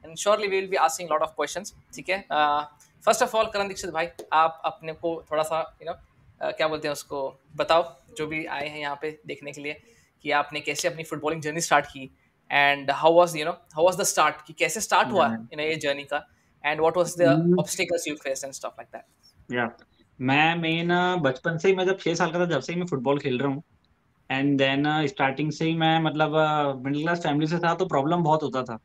And surely we will be asking lot of questions, ठीक है। First of all Karan Dikshit भाई, आप अपने को थोड़ा सा क्या बोलते हैं उसको बताओ, जो भी आए हैं यहाँ पे देखने के लिए, कि आपने कैसे अपनी फुटबॉलिंग जर्नी स्टार्ट की, and how was the start, कि कैसे स्टार्ट हुआ या ये जर्नी का, and what was the obstacles you face and stuff like that. या मैं मेन बचपन से ही, मैं जब 6 साल का था जब से ही मैं फुटबॉल खेल रहा हूँ। एंड देन स्टार्टिंग से ही मैं मतलब मिडिल क्लास फैमिली से था, तो प्रॉब्लम बहुत होता था।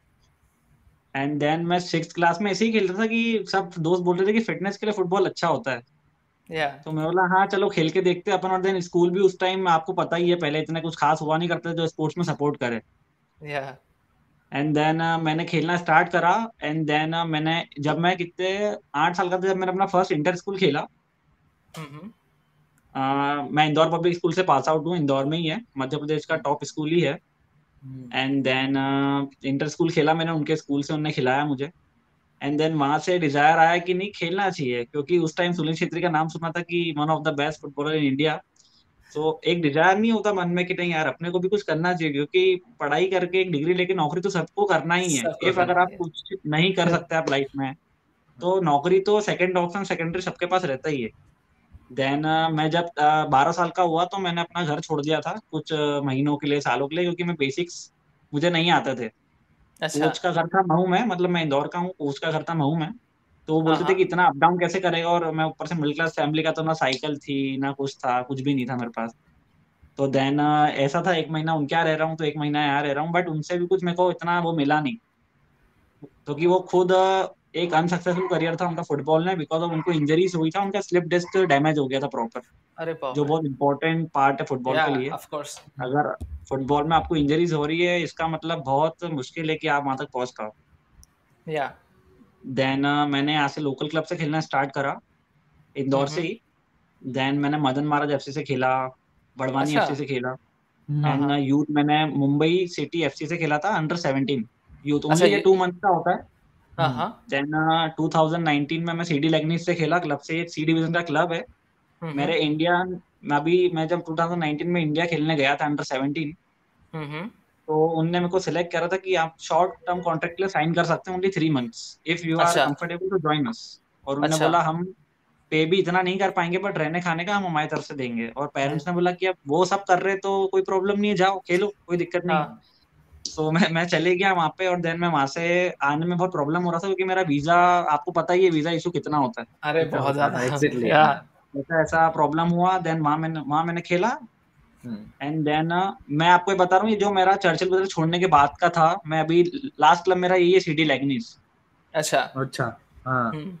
एंड देन मैं 6th क्लास में ऐसे ही खेलता था कि सब दोस्त बोलते थे कि फिटनेस के लिए फुटबॉल अच्छा होता है। या तो मैं बोला हाँ चलो खेल के देखते हैं अपन। और देन स्कूल भी उस टाइम आपको पता ही है, पहले इतना कुछ खास हुआ नहीं करता जो स्पोर्ट्स में सपोर्ट करे। या एंड देन मैंने खेलना स्टार्ट करा। एंड देन मैंने, जब मैं कितने 8 साल का था, जब मैंने अपना फर्स्ट इंटर स्कूल खेला। हम्म मैं इंदौर पब्लिक स्कूल से पास आउट हूँ, इंदौर में ही है, मध्य प्रदेश का टॉप स्कूल ही है। एंड देन इंटर स्कूल खेला मैंने उनके स्कूल से, उनने खिलाया मुझे। एंड देन वहां से डिजायर आया कि नहीं खेलना चाहिए, क्योंकि उस टाइम सुनील छेत्री का नाम सुना था कि one of the best footballer in India. तो एक डिजायर नहीं होता मन में कि नहीं यार अपने को भी कुछ करना चाहिए, क्योंकि पढ़ाई करके एक डिग्री लेके नौकरी तो सबको करना ही है। सबको इफ अगर करना आप है। कुछ नहीं कर सकते आप लाइफ में, तो नौकरी तो सेकंड ऑप्शन, सेकेंडरी सबके पास रहता ही है। देन मैं जब 12 साल का हुआ तो मैंने अपना घर छोड़ दिया था कुछ महीनों के लिए, सालों के लिए, क्योंकि मैं बेसिक्स मुझे नहीं आते थे। अच्छा। कोच का घर था महू में, मतलब मैं इंदौर का हूँ, कोच का घर था महू में। तो वो हाँ बोलते थे कि हाँ। इतना अप डाउन कैसे करेगा, और मैं ऊपर से मिडिल क्लास फैमिली का, तो ना साइकिल थी ना कुछ था, कुछ भी नहीं था मेरे पास। तो देन ऐसा था, 1 महीना उनके यहाँ रह रहा हूँ तो 1 महीना यहाँ रह रहा हूँ, बट उनसे भी कुछ मेरे को इतना वो मिला नहीं। क्योंकि वो खुद एक अनसक्सेसफुल करियर था उनका फुटबॉल में, बिकॉज ऑफ उनको इंजरीज हुई था, उनका स्लिप डिस्क डैमेज हो गया था प्रॉपर, अरे बाप जो रे। बहुत इंपॉर्टेंट पार्ट है फुटबॉल या के लिए। Of course. अगर फुटबॉल में आपको इंजरीज हो रही है, इसका मतलब बहुत मुश्किल है कि आप वहां तक पहुंच पाओ। या। देन मैंने यहाँ से लोकल क्लब से खेलना स्टार्ट करा, इंदौर से हम्म। ही। देन मैंने मदन महाराज एफसी से खेला, बड़वानी अच्छा। एफसी से खेला। हाँ एंड हाँ। यूथ मैंने मुंबई सिटी एफसी से खेला था, अंडर 17 यूथ, अच्छा ओनली ये 2 मंथ का होता है। हाँ हाँ। देन 2019 में मैं सीडी लेगनीज से खेला, क्लब से, एक सी डिवीजन का क्लब है हम्म मेरे इंडिया में। अभी मैं जब 2019 में इंडिया खेलने गया था अंडर 17, हम्म। तो उनने मेरे को सिलेक्ट करा था कि आप शॉर्ट टर्म कॉन्ट्रैक्ट के लिए साइन कर सकते हैं, only 3 months, if you are अच्छा कंफर्टेबल टू ज्वाइन अस। और उनने अच्छा। बोला हम पे भी इतना नहीं कर पाएंगे, बट रहने खाने का हम हमारी तरफ से देंगे। और पेरेंट्स ने बोला कि अब वो सब कर रहे तो कोई प्रॉब्लम नहीं है, जाओ खेलो, कोई दिक्कत नहीं है। हाँ। तो मैं चले गया वहां पे। और देन मैं वहां से आने में बहुत प्रॉब्लम हो रहा था, क्योंकि मेरा वीजा, आपको पता ही है वीजा इशू कितना होता है। अरे कितना बहुत होता ज्यादा। है एग्जैक्टली। या। ऐसा ऐसा प्रॉब्लम हुआ। देन वहां मैंने खेला। हम्म। एंड देन मैं आपको ये बता रहा हूँ, ये जो मेरा चर्चिल ब्रदर छोड़ने के बाद का था, मैं अभी लास्ट क्लब मेरा यही है, सिटी लैग्निस। अच्छा। अच्छा। हाँ। हम्म।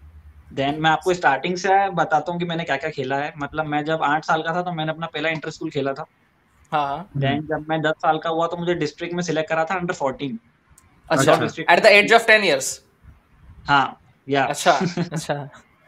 देन मैं आपको स्टार्टिंग से बताता हूँ कि मैंने क्या क्या खेला है। मतलब मैं जब 8 साल का था तो मैंने अपना पहला इंटर स्कूल खेला था। हाँ हाँ। देन जब मैं 10 साल का हुआ तो मुझे डिस्ट्रिक्ट में सिलेक्ट करा था, अंडर 14, इंदौर अच्छा। अच्छा। डिस्ट्रिक्ट एट द में। Age of 10 years। हाँ, या अच्छा। अच्छा।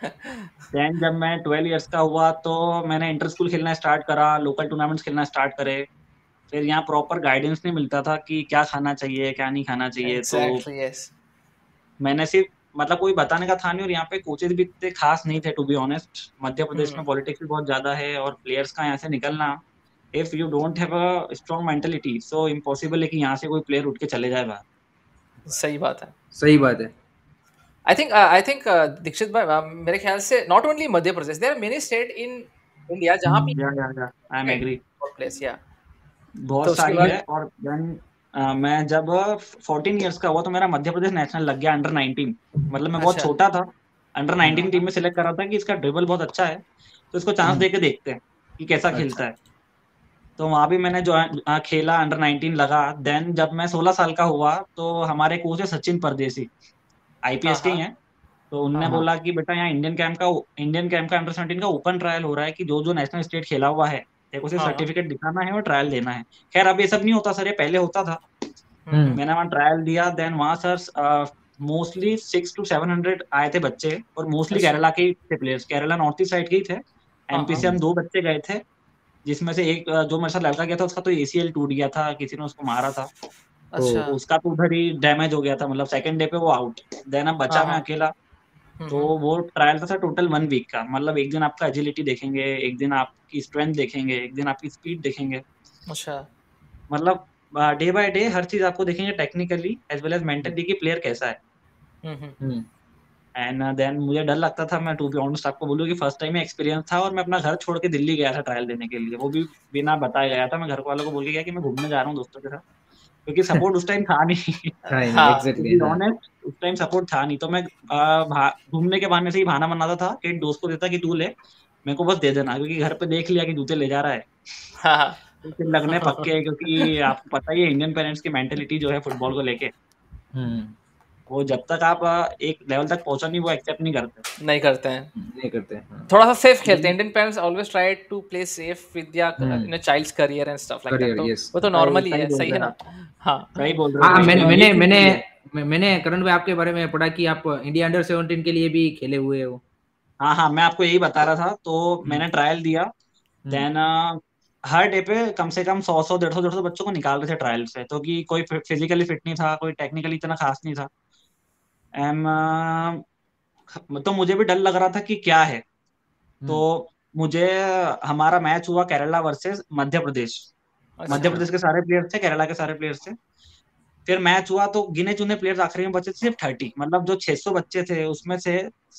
देन जब मैं 12 ईयर्स का हुआ तो मैंने इंटर स्कूल खेलना स्टार्ट करा, लोकल टूर्नामेंट्स खेलना स्टार्ट करे। फिर यहाँ प्रॉपर गाइडेंस नहीं मिलता था कि क्या खाना चाहिए क्या नहीं खाना चाहिए, तो एग्जैक्टली यस। मैंने सिर्फ, मतलब कोई बताने का था नहीं, और यहाँ पे कोचेज भी इतने खास नहीं थे to be honest. Madhya Pradesh हम्म। में पॉलिटिक्स भी बहुत ज्यादा है, और प्लेयर्स का यहाँ से निकलना, if you don't have a strong mentality, so impossible है कि यहाँ से कोई प्लेयर उठ के चले जाए बाहर। सही बात है। सही बात है। आई थिंक दीक्षित भाई, मेरे ख्याल से not only Madhya Pradesh, there are many state in India जहाँ पे या आई एम एग्री। प्लेस। या। तो बहुत उसके सारी बाद। है। और देन मैं जब 14 ईयर्स का हुआ तो मेरा मध्य प्रदेश नेशनल लग गया, अंडर 19। मतलब मैं बहुत अच्छा। छोटा था, अंडर 19 टीम हाँ में सिलेक्ट करा था कि इसका ड्रिबल बहुत अच्छा है, तो इसको चांस दे के देखते हैं कि कैसा अच्छा। खेलता है। तो वहां भी मैंने जो खेला, अंडर 19 लगा। देन जब मैं 16 साल का हुआ तो हमारे कोच है सचिन परदेसी, हाँ आईपीएस के हाँ ही हैं। तो हाँ उनने हाँ। बोला कि बेटा यहाँ इंडियन कैंप का अंडर 17 का ओपन ट्रायल हो रहा है, कि जो जो नेशनल स्टेट खेला हुआ है देखो उसे हाँ हाँ। सर्टिफिकेट दिखाना है और ट्रायल देना है। खैर अब ये सब नहीं होता सर, ये पहले होता था। हम्म। मैंने वहाँ ट्रायल दिया। देन वहाँ सर मोस्टली 600 to 700 आए थे बच्चे, और मोस्टली अच्छा। केरला के ही थे players, Kerala north east side के ही थे। हाँ एमपी हाँ। से हम 2 बच्चे गए थे, जिसमें से एक जो मेरे साथ लड़का गया था उसका तो एसीएल टूट गया था, किसी ने उसको मारा था। तो अच्छा। उसका तो उधर ही डैमेज हो गया था, मतलब सेकंड डे पे वो आउट। देन अब हाँ बचा मैं हाँ। अकेला। तो वो ट्रायल था सर टोटल 1 वीक का, मतलब एक दिन आपका एजिलिटी देखेंगे, एक दिन आपकी स्ट्रेंथ देखेंगे, एक दिन आपकी स्पीड देखेंगे। अच्छा। मतलब डे बाय डे हर चीज आपको देखेंगे technically as well as mentally कि प्लेयर कैसा है। एंड देन मुझे डर लगता था, मैं टू बी ऑनेस्ट आपको बोलूँ कि फर्स्ट टाइम एक्सपीरियंस था और मैं अपना घर छोड़ के दिल्ली गया था ट्रायल देने के लिए, वो भी बिना बताए गया था। मैं घर वालों को बोल के गया कि मैं घूमने जा रहा हूँ दोस्तों के साथ, क्योंकि सपोर्ट उस टाइम था नहीं। हाँ एग्जैक्टली हाँ ऑनेस्ट उस टाइम सपोर्ट था नहीं, तो मैं घूमने के बहाने से ही बहाना बनाता था कि एक दोस्त को देता कि तू ले, मेरे को बस दे देना, क्योंकि घर पे देख लिया कि जूते ले जा रहा है हाँ तो फिर लगने पक्के है, क्योंकि आपको पता ही है इंडियन पेरेंट्स की मेंटेलिटी जो है फुटबॉल को लेके, वो जब तक आप एक लेवल तक पहुंचा नहीं वो एक्सेप्ट नहीं करते। नहीं करते हैं, नहीं करते हाँ थोड़ा सा सेफ खेलते हैं। Indian parents always try to play safe with their childs career and stuff like that, career तो यस वो तो नॉर्मल ही सही है, बोल सही रहे है हैं ना। आप, हाँ सही बोल रहे हो हाँ भाई, मैंने ये मैंने चीज़ मैंने भी है। मैंने करण भाई आपके बारे में पढ़ा कि आप इंडिया अंडर 17 के लिए भी खेले हुए हो। हाँ हाँ, मैं आपको यही बता रहा था। तो हम्म मैंने ट्रायल दिया, हम्म देन हर डे पे कम से कम 100 150 बच्चों को निकाल रहे थे ट्रायल से, तो कि कोई फिजिकली फिट नहीं था, कोई टेक्निकली इतना खास नहीं था। एम तो मुझे भी डर लग रहा था कि क्या है। तो हम्म, मुझे हमारा मैच हुआ केरला वर्सेस मध्य प्रदेश। मध्य अच्छा प्रदेश के सारे प्लेयर्स थे, केरला के सारे प्लेयर्स थे। फिर मैच हुआ तो गिने चुने प्लेयर्स आखिरी में बचे थे सिर्फ 30, मतलब जो 600 बच्चे थे उसमें से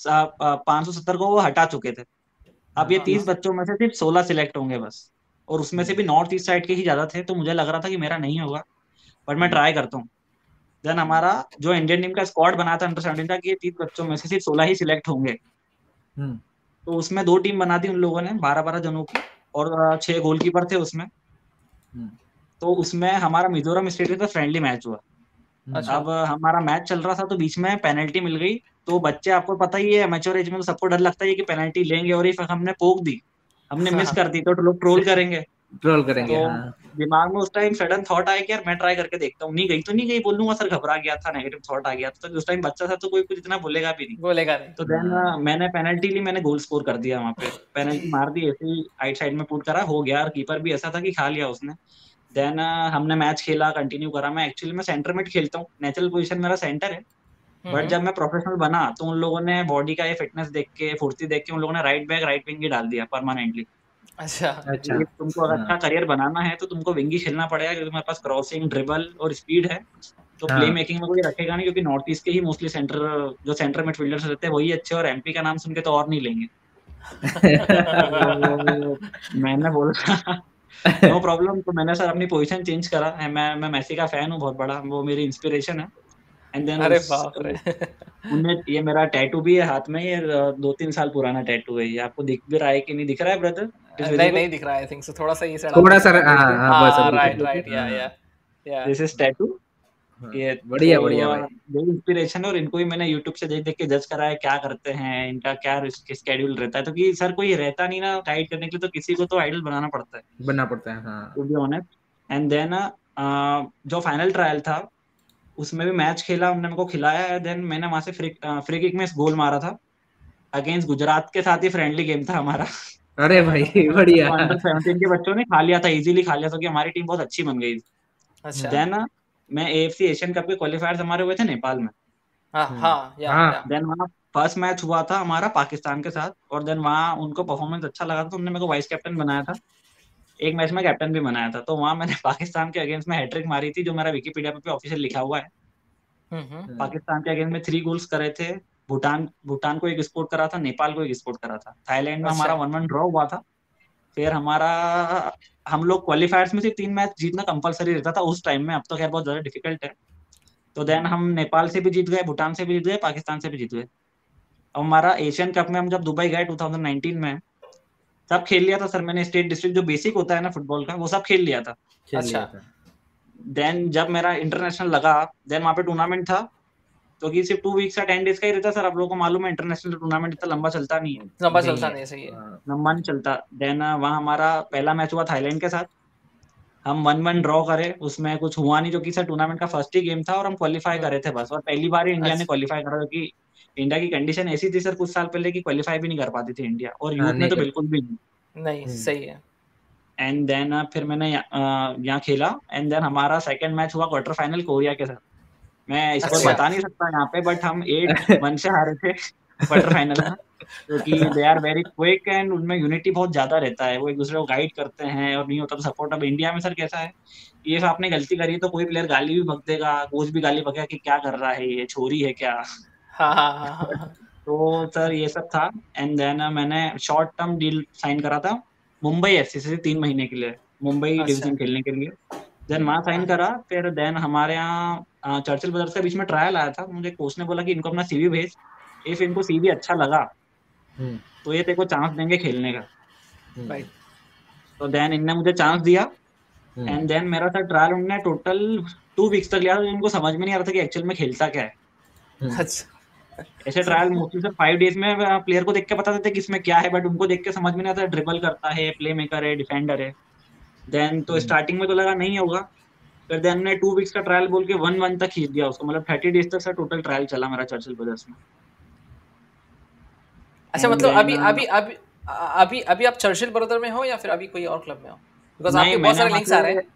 570 को वो हटा चुके थे। अब ये हाँ 30 हाँ बच्चों में से सिर्फ 16 सिलेक्ट होंगे बस, और उसमें से हम्म भी नॉर्थ ईस्ट साइड के ही ज्यादा थे, तो मुझे लग रहा था कि मेरा नहीं होगा, बट मैं हम्म ट्राई करता हूँ। देन हमारा जो इंडियन टीम का स्क्वाड बना था अंडर 17 का, कि ये 30 बच्चों में से सिर्फ 16 ही सिलेक्ट होंगे, हम्म तो उसमें दो टीम बना दी उन लोगों ने 12-12 जनों की, और 6 गोलकीपर थे उसमें। हम्म तो उसमें हमारा मिजोरम स्टेट का फ्रेंडली मैच हुआ। अच्छा अब हमारा मैच चल रहा था तो बीच में पेनल्टी मिल गई। तो बच्चे, आपको पता ही है मैच्योर एज में तो सबको डर लगता है कि पेनल्टी लेंगे, और इफ हमने पोक दी, हमने मिस कर दी, तो लोग ट्रोल करेंगे। ट्रोल करेंगे तो हाँ दिमाग में उस टाइम सडन थॉट आया कि यार मैं ट्राई करके देखता हूँ, नहीं गई तो नहीं गई, बोलूंगा सर घबरा गया था, नेगेटिव थॉट आ गया था। तो उस टाइम बच्चा था तो कोई कुछ इतना बोलेगा भी नहीं। बोलेगा नहीं। तो देन हाँ मैंने पेनल्टी ली, मैंने गोल स्कोर कर दिया वहां पे, पेनल्टी मार दी, ऐसे ही राइट साइड में पुट करा, हो गया। और कीपर भी ऐसा था कि खा लिया उसने। देन हमने मैच खेला, कंटिन्यू करा। मैं एक्चुअली मैं सेंटर मिड खेलता हूँ, नेचुरल पोजीशन मेरा सेंटर है। बट हम्म जब मैं प्रोफेशनल बना तो उन लोगों ने बॉडी का ये फिटनेस देख के, फुर्ती देख के, उन लोगों ने राइट बैक राइट विंग ही डाल दिया परमानेंटली। अच्छा अच्छा ये तुमको अगर हाँ अच्छा करियर बनाना है तो तुमको विंग ही खेलना पड़ेगा, क्योंकि तुम्हारे पास क्रॉसिंग, ड्रिबल और स्पीड है। तो प्ले हाँ मेकिंग में कोई रखेगा नहीं, क्योंकि नॉर्थ ईस्ट के ही मोस्टली सेंटर, जो सेंटर मिडफील्डर्स रहते हैं वही अच्छे, और एमपी का नाम सुन के तो और नहीं लेंगे। तो मैंने बोला नो प्रॉब्लम, तो मैंने सर अपनी पोजीशन चेंज करा है। मैं मेसी का फैन हूँ बहुत बड़ा, वो मेरी इंस्पिरेशन है। एंड देन अरे उस बाप रे उनने, ये मेरा टैटू भी है हाथ में, ये 2-3 साल पुराना टैटू है। ये आपको दिख भी रहा है कि नहीं दिख रहा है ब्रदर? इट इज नहीं विजिबल। नहीं दिख रहा है, आई थिंक सो, थोड़ा सा ये साइड आप थोड़ा दिख सा रहा है। हाँ हाँ बस हाँ अभी राइट तक राइट हाँ या दिस इज टैटू। हाँ ये तो बढ़िया बढ़िया भाई यही इंस्पिरेशन है, और इनको ही मैंने यूट्यूब से देख देख के जज करा है क्या करते हैं, इनका क्या स्केड्यूल रहता है। तो कि सर कोई रहता नहीं ना गाइड करने के लिए, तो किसी को तो आइडल बनाना पड़ता है, बनना पड़ता है टू हाँ बी ऑनेस्ट। एंड देन जो फाइनल ट्रायल था उसमें भी मैच खेला, उन्होंने मेरे को खिलाया है। देन मैंने वहां से फ्री किक में गोल मारा था, अगेंस्ट गुजरात के साथ ही फ्रेंडली गेम था हमारा। अरे भाई बढ़िया तो अंडर 17 के बच्चों ने खा लिया था, इजीली खा लिया था, क्योंकि हमारी टीम बहुत अच्छी बन गई थी। अच्छा देन मैं एएफसी एशियन कप के क्वालिफायर्स हमारे हुए थे नेपाल में। हाँ हम्म हाँ या हाँ देन वहाँ फर्स्ट मैच हुआ था हमारा पाकिस्तान के साथ, और देन वहाँ उनको परफॉर्मेंस अच्छा लगा था, तो उन्होंने मेरे को वाइस कैप्टन बनाया था। एक मैच में कैप्टन भी बनाया था। तो वहाँ मैंने पाकिस्तान के अगेंस्ट में हैट्रिक मारी थी, जो मेरा विकिपीडिया पे ऑफिशियल लिखा हुआ है। हम्म हम्म, पाकिस्तान के अगेंस्ट में 3 गोल्स करे थे। भूटान भूटान को एक स्कोर करा था, नेपाल को एक स्कोर करा था। थाईलैंड में अच्छा हमारा 1-1 ड्रॉ हुआ था। फिर हमारा, हम लोग क्वालिफायर्स में से 3 मैच जीतना कंपलसरी रहता था उस टाइम में, अब तो खैर बहुत ज्यादा डिफिकल्ट है। तो देन हम नेपाल से भी जीत गए, भूटान से भी जीत गए, पाकिस्तान से भी जीत गए। अब हमारा एशियन कप में हम जब दुबई गए 2019 में, सब खेल लिया था सर मैंने। स्टेट डिस्ट्रिक्ट जो बेसिक होता है ना फुटबॉल का, वो सब खेल लिया था। खेल अच्छा लिया था देन जब मेरा इंटरनेशनल लगा, देन वहाँ पे टूर्नामेंट था, तो कि सिर्फ 2 वीक्स का 10 डेज का ही रहता सर। आप लोगों को मालूम है इंटरनेशनल टूर्नामेंट इतना लंबा चलता नहीं है, लंबा नहीं चलता है नहीं, सही है। हाँ, लंबा नहीं चलता। देन वहाँ हमारा पहला मैच हुआ थाईलैंड के साथ, हम 1-1 ड्रॉ करे, उसमें कुछ हुआ नहीं, जो कि सर टूर्नामेंट का फर्स्ट ही गेम था, और हम क्वालिफाई हम्म करे थे बस। और पहली बार ही इंडिया ने अच्छा क्वालिफाई करा, क्योंकि इंडिया की कंडीशन ऐसी थी सर कुछ साल पहले की क्वालिफाई भी नहीं कर पाती थी इंडिया, और हाँ यूथ में नहीं तो कर बिल्कुल भी नहीं। नहीं हम्म सही है। एंड देन फिर मैंने यहाँ खेला। एंड देन हमारा सेकंड मैच हुआ क्वार्टर फाइनल कोरिया के साथ। मैं स्कोर अच्छा कोरिया बता नहीं सकता यहाँ पे, बट हम 8-1 से हारे थे क्वार्टर फाइनल में। क्योंकि they are very quick and उनमें यूनिटी बहुत ज्यादा रहता है, वो एक दूसरे को गाइड करते हैं और नहीं होता तो सपोर्ट। अब इंडिया में सर कैसा है, ये आपने गलती करी तो कोई प्लेयर गाली भी बक देगा, कोच भी गाली बकेगा कि क्या कर रहा है ये, छोरी है क्या। हाँ हाँ हाँ हाँ हाँ। तो सर ये सब था। एंड देन मैंने शॉर्ट टर्म डील साइन करा था मुंबई एफसी से 3 महीने के लिए, मुंबई अच्छा डिवीजन खेलने के लिए। देन वहाँ साइन हाँ करा। फिर देन हमारे यहाँ चर्चिल ब्रदर्स के बीच में ट्रायल आया था, मुझे कोच ने बोला कि इनको अपना सीवी भेज, इफ इनको सीवी अच्छा लगा हम्म, तो ये तेरे को चांस देंगे खेलने का। राइट तो देन इनने मुझे चांस दिया। हम्म, एंड देन मेरा सर ट्रायल उनने टोटल 2 वीक्स तक लिया था, उनको समझ में नहीं आ रहा था कि एक्चुअल में खेलता क्या है। हम्म, अच्छा ऐसे ट्रायल मोस्टली सर 5 डेज में प्लेयर को देख के पता था कि इसमें क्या है, बट उनको देख के समझ में नहीं आता ड्रिबल करता है, प्ले मेकर है, डिफेंडर है। देन तो हम्म। स्टार्टिंग में तो लगा नहीं होगा। फिर देन ने 2 वीक्स का ट्रायल बोल के 1 मंथ तक खींच दिया उसको, मतलब 30 डेज तक सर टोटल ट्रायल चला मेरा चर्चिल ब्रदर्स में। अच्छा एंड मतलब देन अभी अभी अभी अभी अभी आप चर्चिल ब्रदर में हो या फिर अभी कोई और क्लब में हो? बिकॉज नहीं आपके बहुत मैंने सारे वहां लिंक्स आ रहे से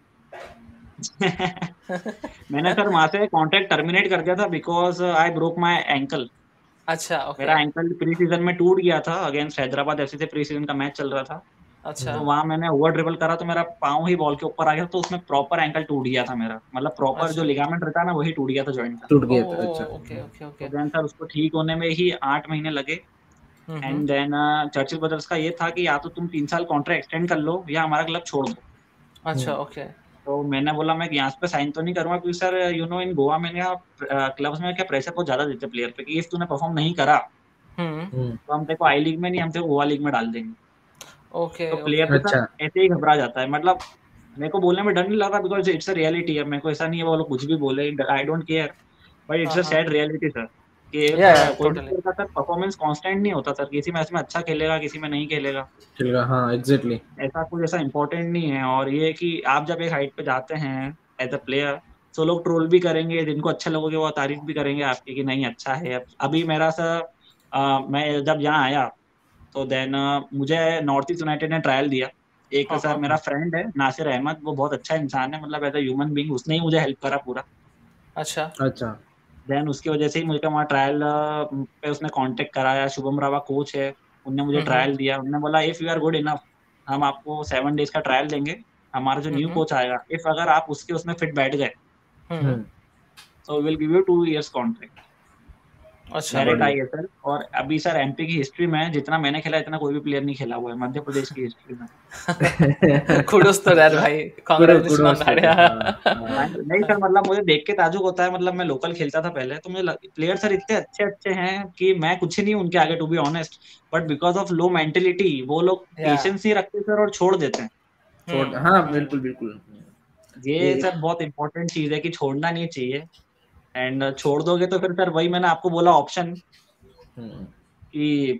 हैं। मैंने सर वहां से कॉन्ट्रैक्ट टर्मिनेट कर दिया था because I broke my ankle. अच्छा ओके मेरा एंकल प्री सीजन में टूट गया था, अगेंस्ट हैदराबाद एफसी से प्री सीजन का मैच चल रहा था। अच्छा तो वहां मैंने ओवर ड्रिबल करा तो मेरा पाँव ही बॉल के ऊपर आ गया, तो उसमें प्रॉपर एंकल टूट गया था मेरा, मतलब प्रॉपर जो अच्छा लिगामेंट रहता है ना वही टूट गया था जॉइंट का। टूट ओ गया था, ओ अच्छा। ओके ओके तो ओके देन सर उसको ठीक होने में ही 8 महीने लगे। हम्म एंड देन चर्चिल ब्रदर्स का ये था कि या तो तुम 3 साल कॉन्ट्रैक्ट एक्सटेंड कर लो या हमारा क्लब छोड़ दो। अच्छा हम्म, ओके तो मैंने बोला मैं यहाँ पे साइन तो नहीं करूंगा, क्योंकि सर इन गोवा में क्या क्लब्स में क्या प्रेशर बहुत ज्यादा देते प्लेयर पे कि इफ तूने परफॉर्म नहीं करा हम्म हम्म, तो हम तेरे को आई लीग में नहीं, हम तेरे को गोवा लीग में डाल देंगे। ओके तो ओके प्लेयर तो सर अच्छा। ऐसे ही घबरा जाता है, मतलब मेरे को बोलने में डर नहीं लगा बिकॉज इट्स अ रियलिटी है। मेरे को ऐसा नहीं है वो लोग कुछ भी बोले, I don't care, but it's हाँ अ हाँ सैड रियलिटी सर कि या कोई भी टोटली प्लेयर का सर परफॉर्मेंस कांस्टेंट नहीं होता सर, किसी मैच में अच्छा खेलेगा किसी में नहीं खेलेगा, चलेगा, हाँ एग्जैक्टली। ऐसा कुछ ऐसा इंपॉर्टेंट नहीं है। और ये कि आप जब एक हाइट पे जाते हैं एज अ प्लेयर, तो लोग ट्रोल भी करेंगे, जिनको अच्छा लगोगे वो तारीफ भी करेंगे आपकी कि नहीं अच्छा है। अभी मेरा सर मैं जब यहाँ आया तो देन मुझे नॉर्थ ईस्ट यूनाइटेड ने ट्रायल दिया। एक हाँ सर हाँ मेरा फ्रेंड है नासिर अहमद, वो बहुत अच्छा इंसान है, मतलब एज अ ह्यूमन बीइंग उसने ही मुझे हेल्प करा पूरा। अच्छा अच्छा। देन उसकी वजह से ही मुझे वहाँ ट्रायल पे उसने कांटेक्ट कराया। शुभम रावा कोच है, उनने मुझे हम्म ट्रायल दिया, उन्होंने बोला if you are good enough हम आपको 7 डेज का ट्रायल देंगे। हमारा जो न्यू हम्म कोच आएगा इफ अगर आप उसके उसमें फिट बैठ गए हम्म हम्म, तो will give you 2 years contract अच्छा डायरेक्ट बढ़िया। आईएसएल। और अभी सर एमपी की हिस्ट्री में जितना मैंने खेला इतना कोई भी प्लेयर नहीं खेला हुआ है मध्य प्रदेश की हिस्ट्री में। कुडोस तो यार भाई kudo congratulation on kudos that देते, यार हाँ हाँ। नहीं सर, मतलब मुझे देख के ताजुब होता है, मतलब मैं लोकल खेलता था पहले तो मुझे प्लेयर सर इतने अच्छे अच्छे हैं कि मैं कुछ नहीं उनके आगे to be honest, but because of low mentality वो लोग या पेशेंस ही रखते सर और छोड़ देते हैं। छोड़, हाँ हम्म बिल्कुल बिल्कुल। ये ये सर बहुत इंपॉर्टेंट चीज है कि छोड़ना नहीं चाहिए। एंड छोड़ दोगे तो फिर सर वही मैंने आपको बोला ऑप्शन हम्म, कि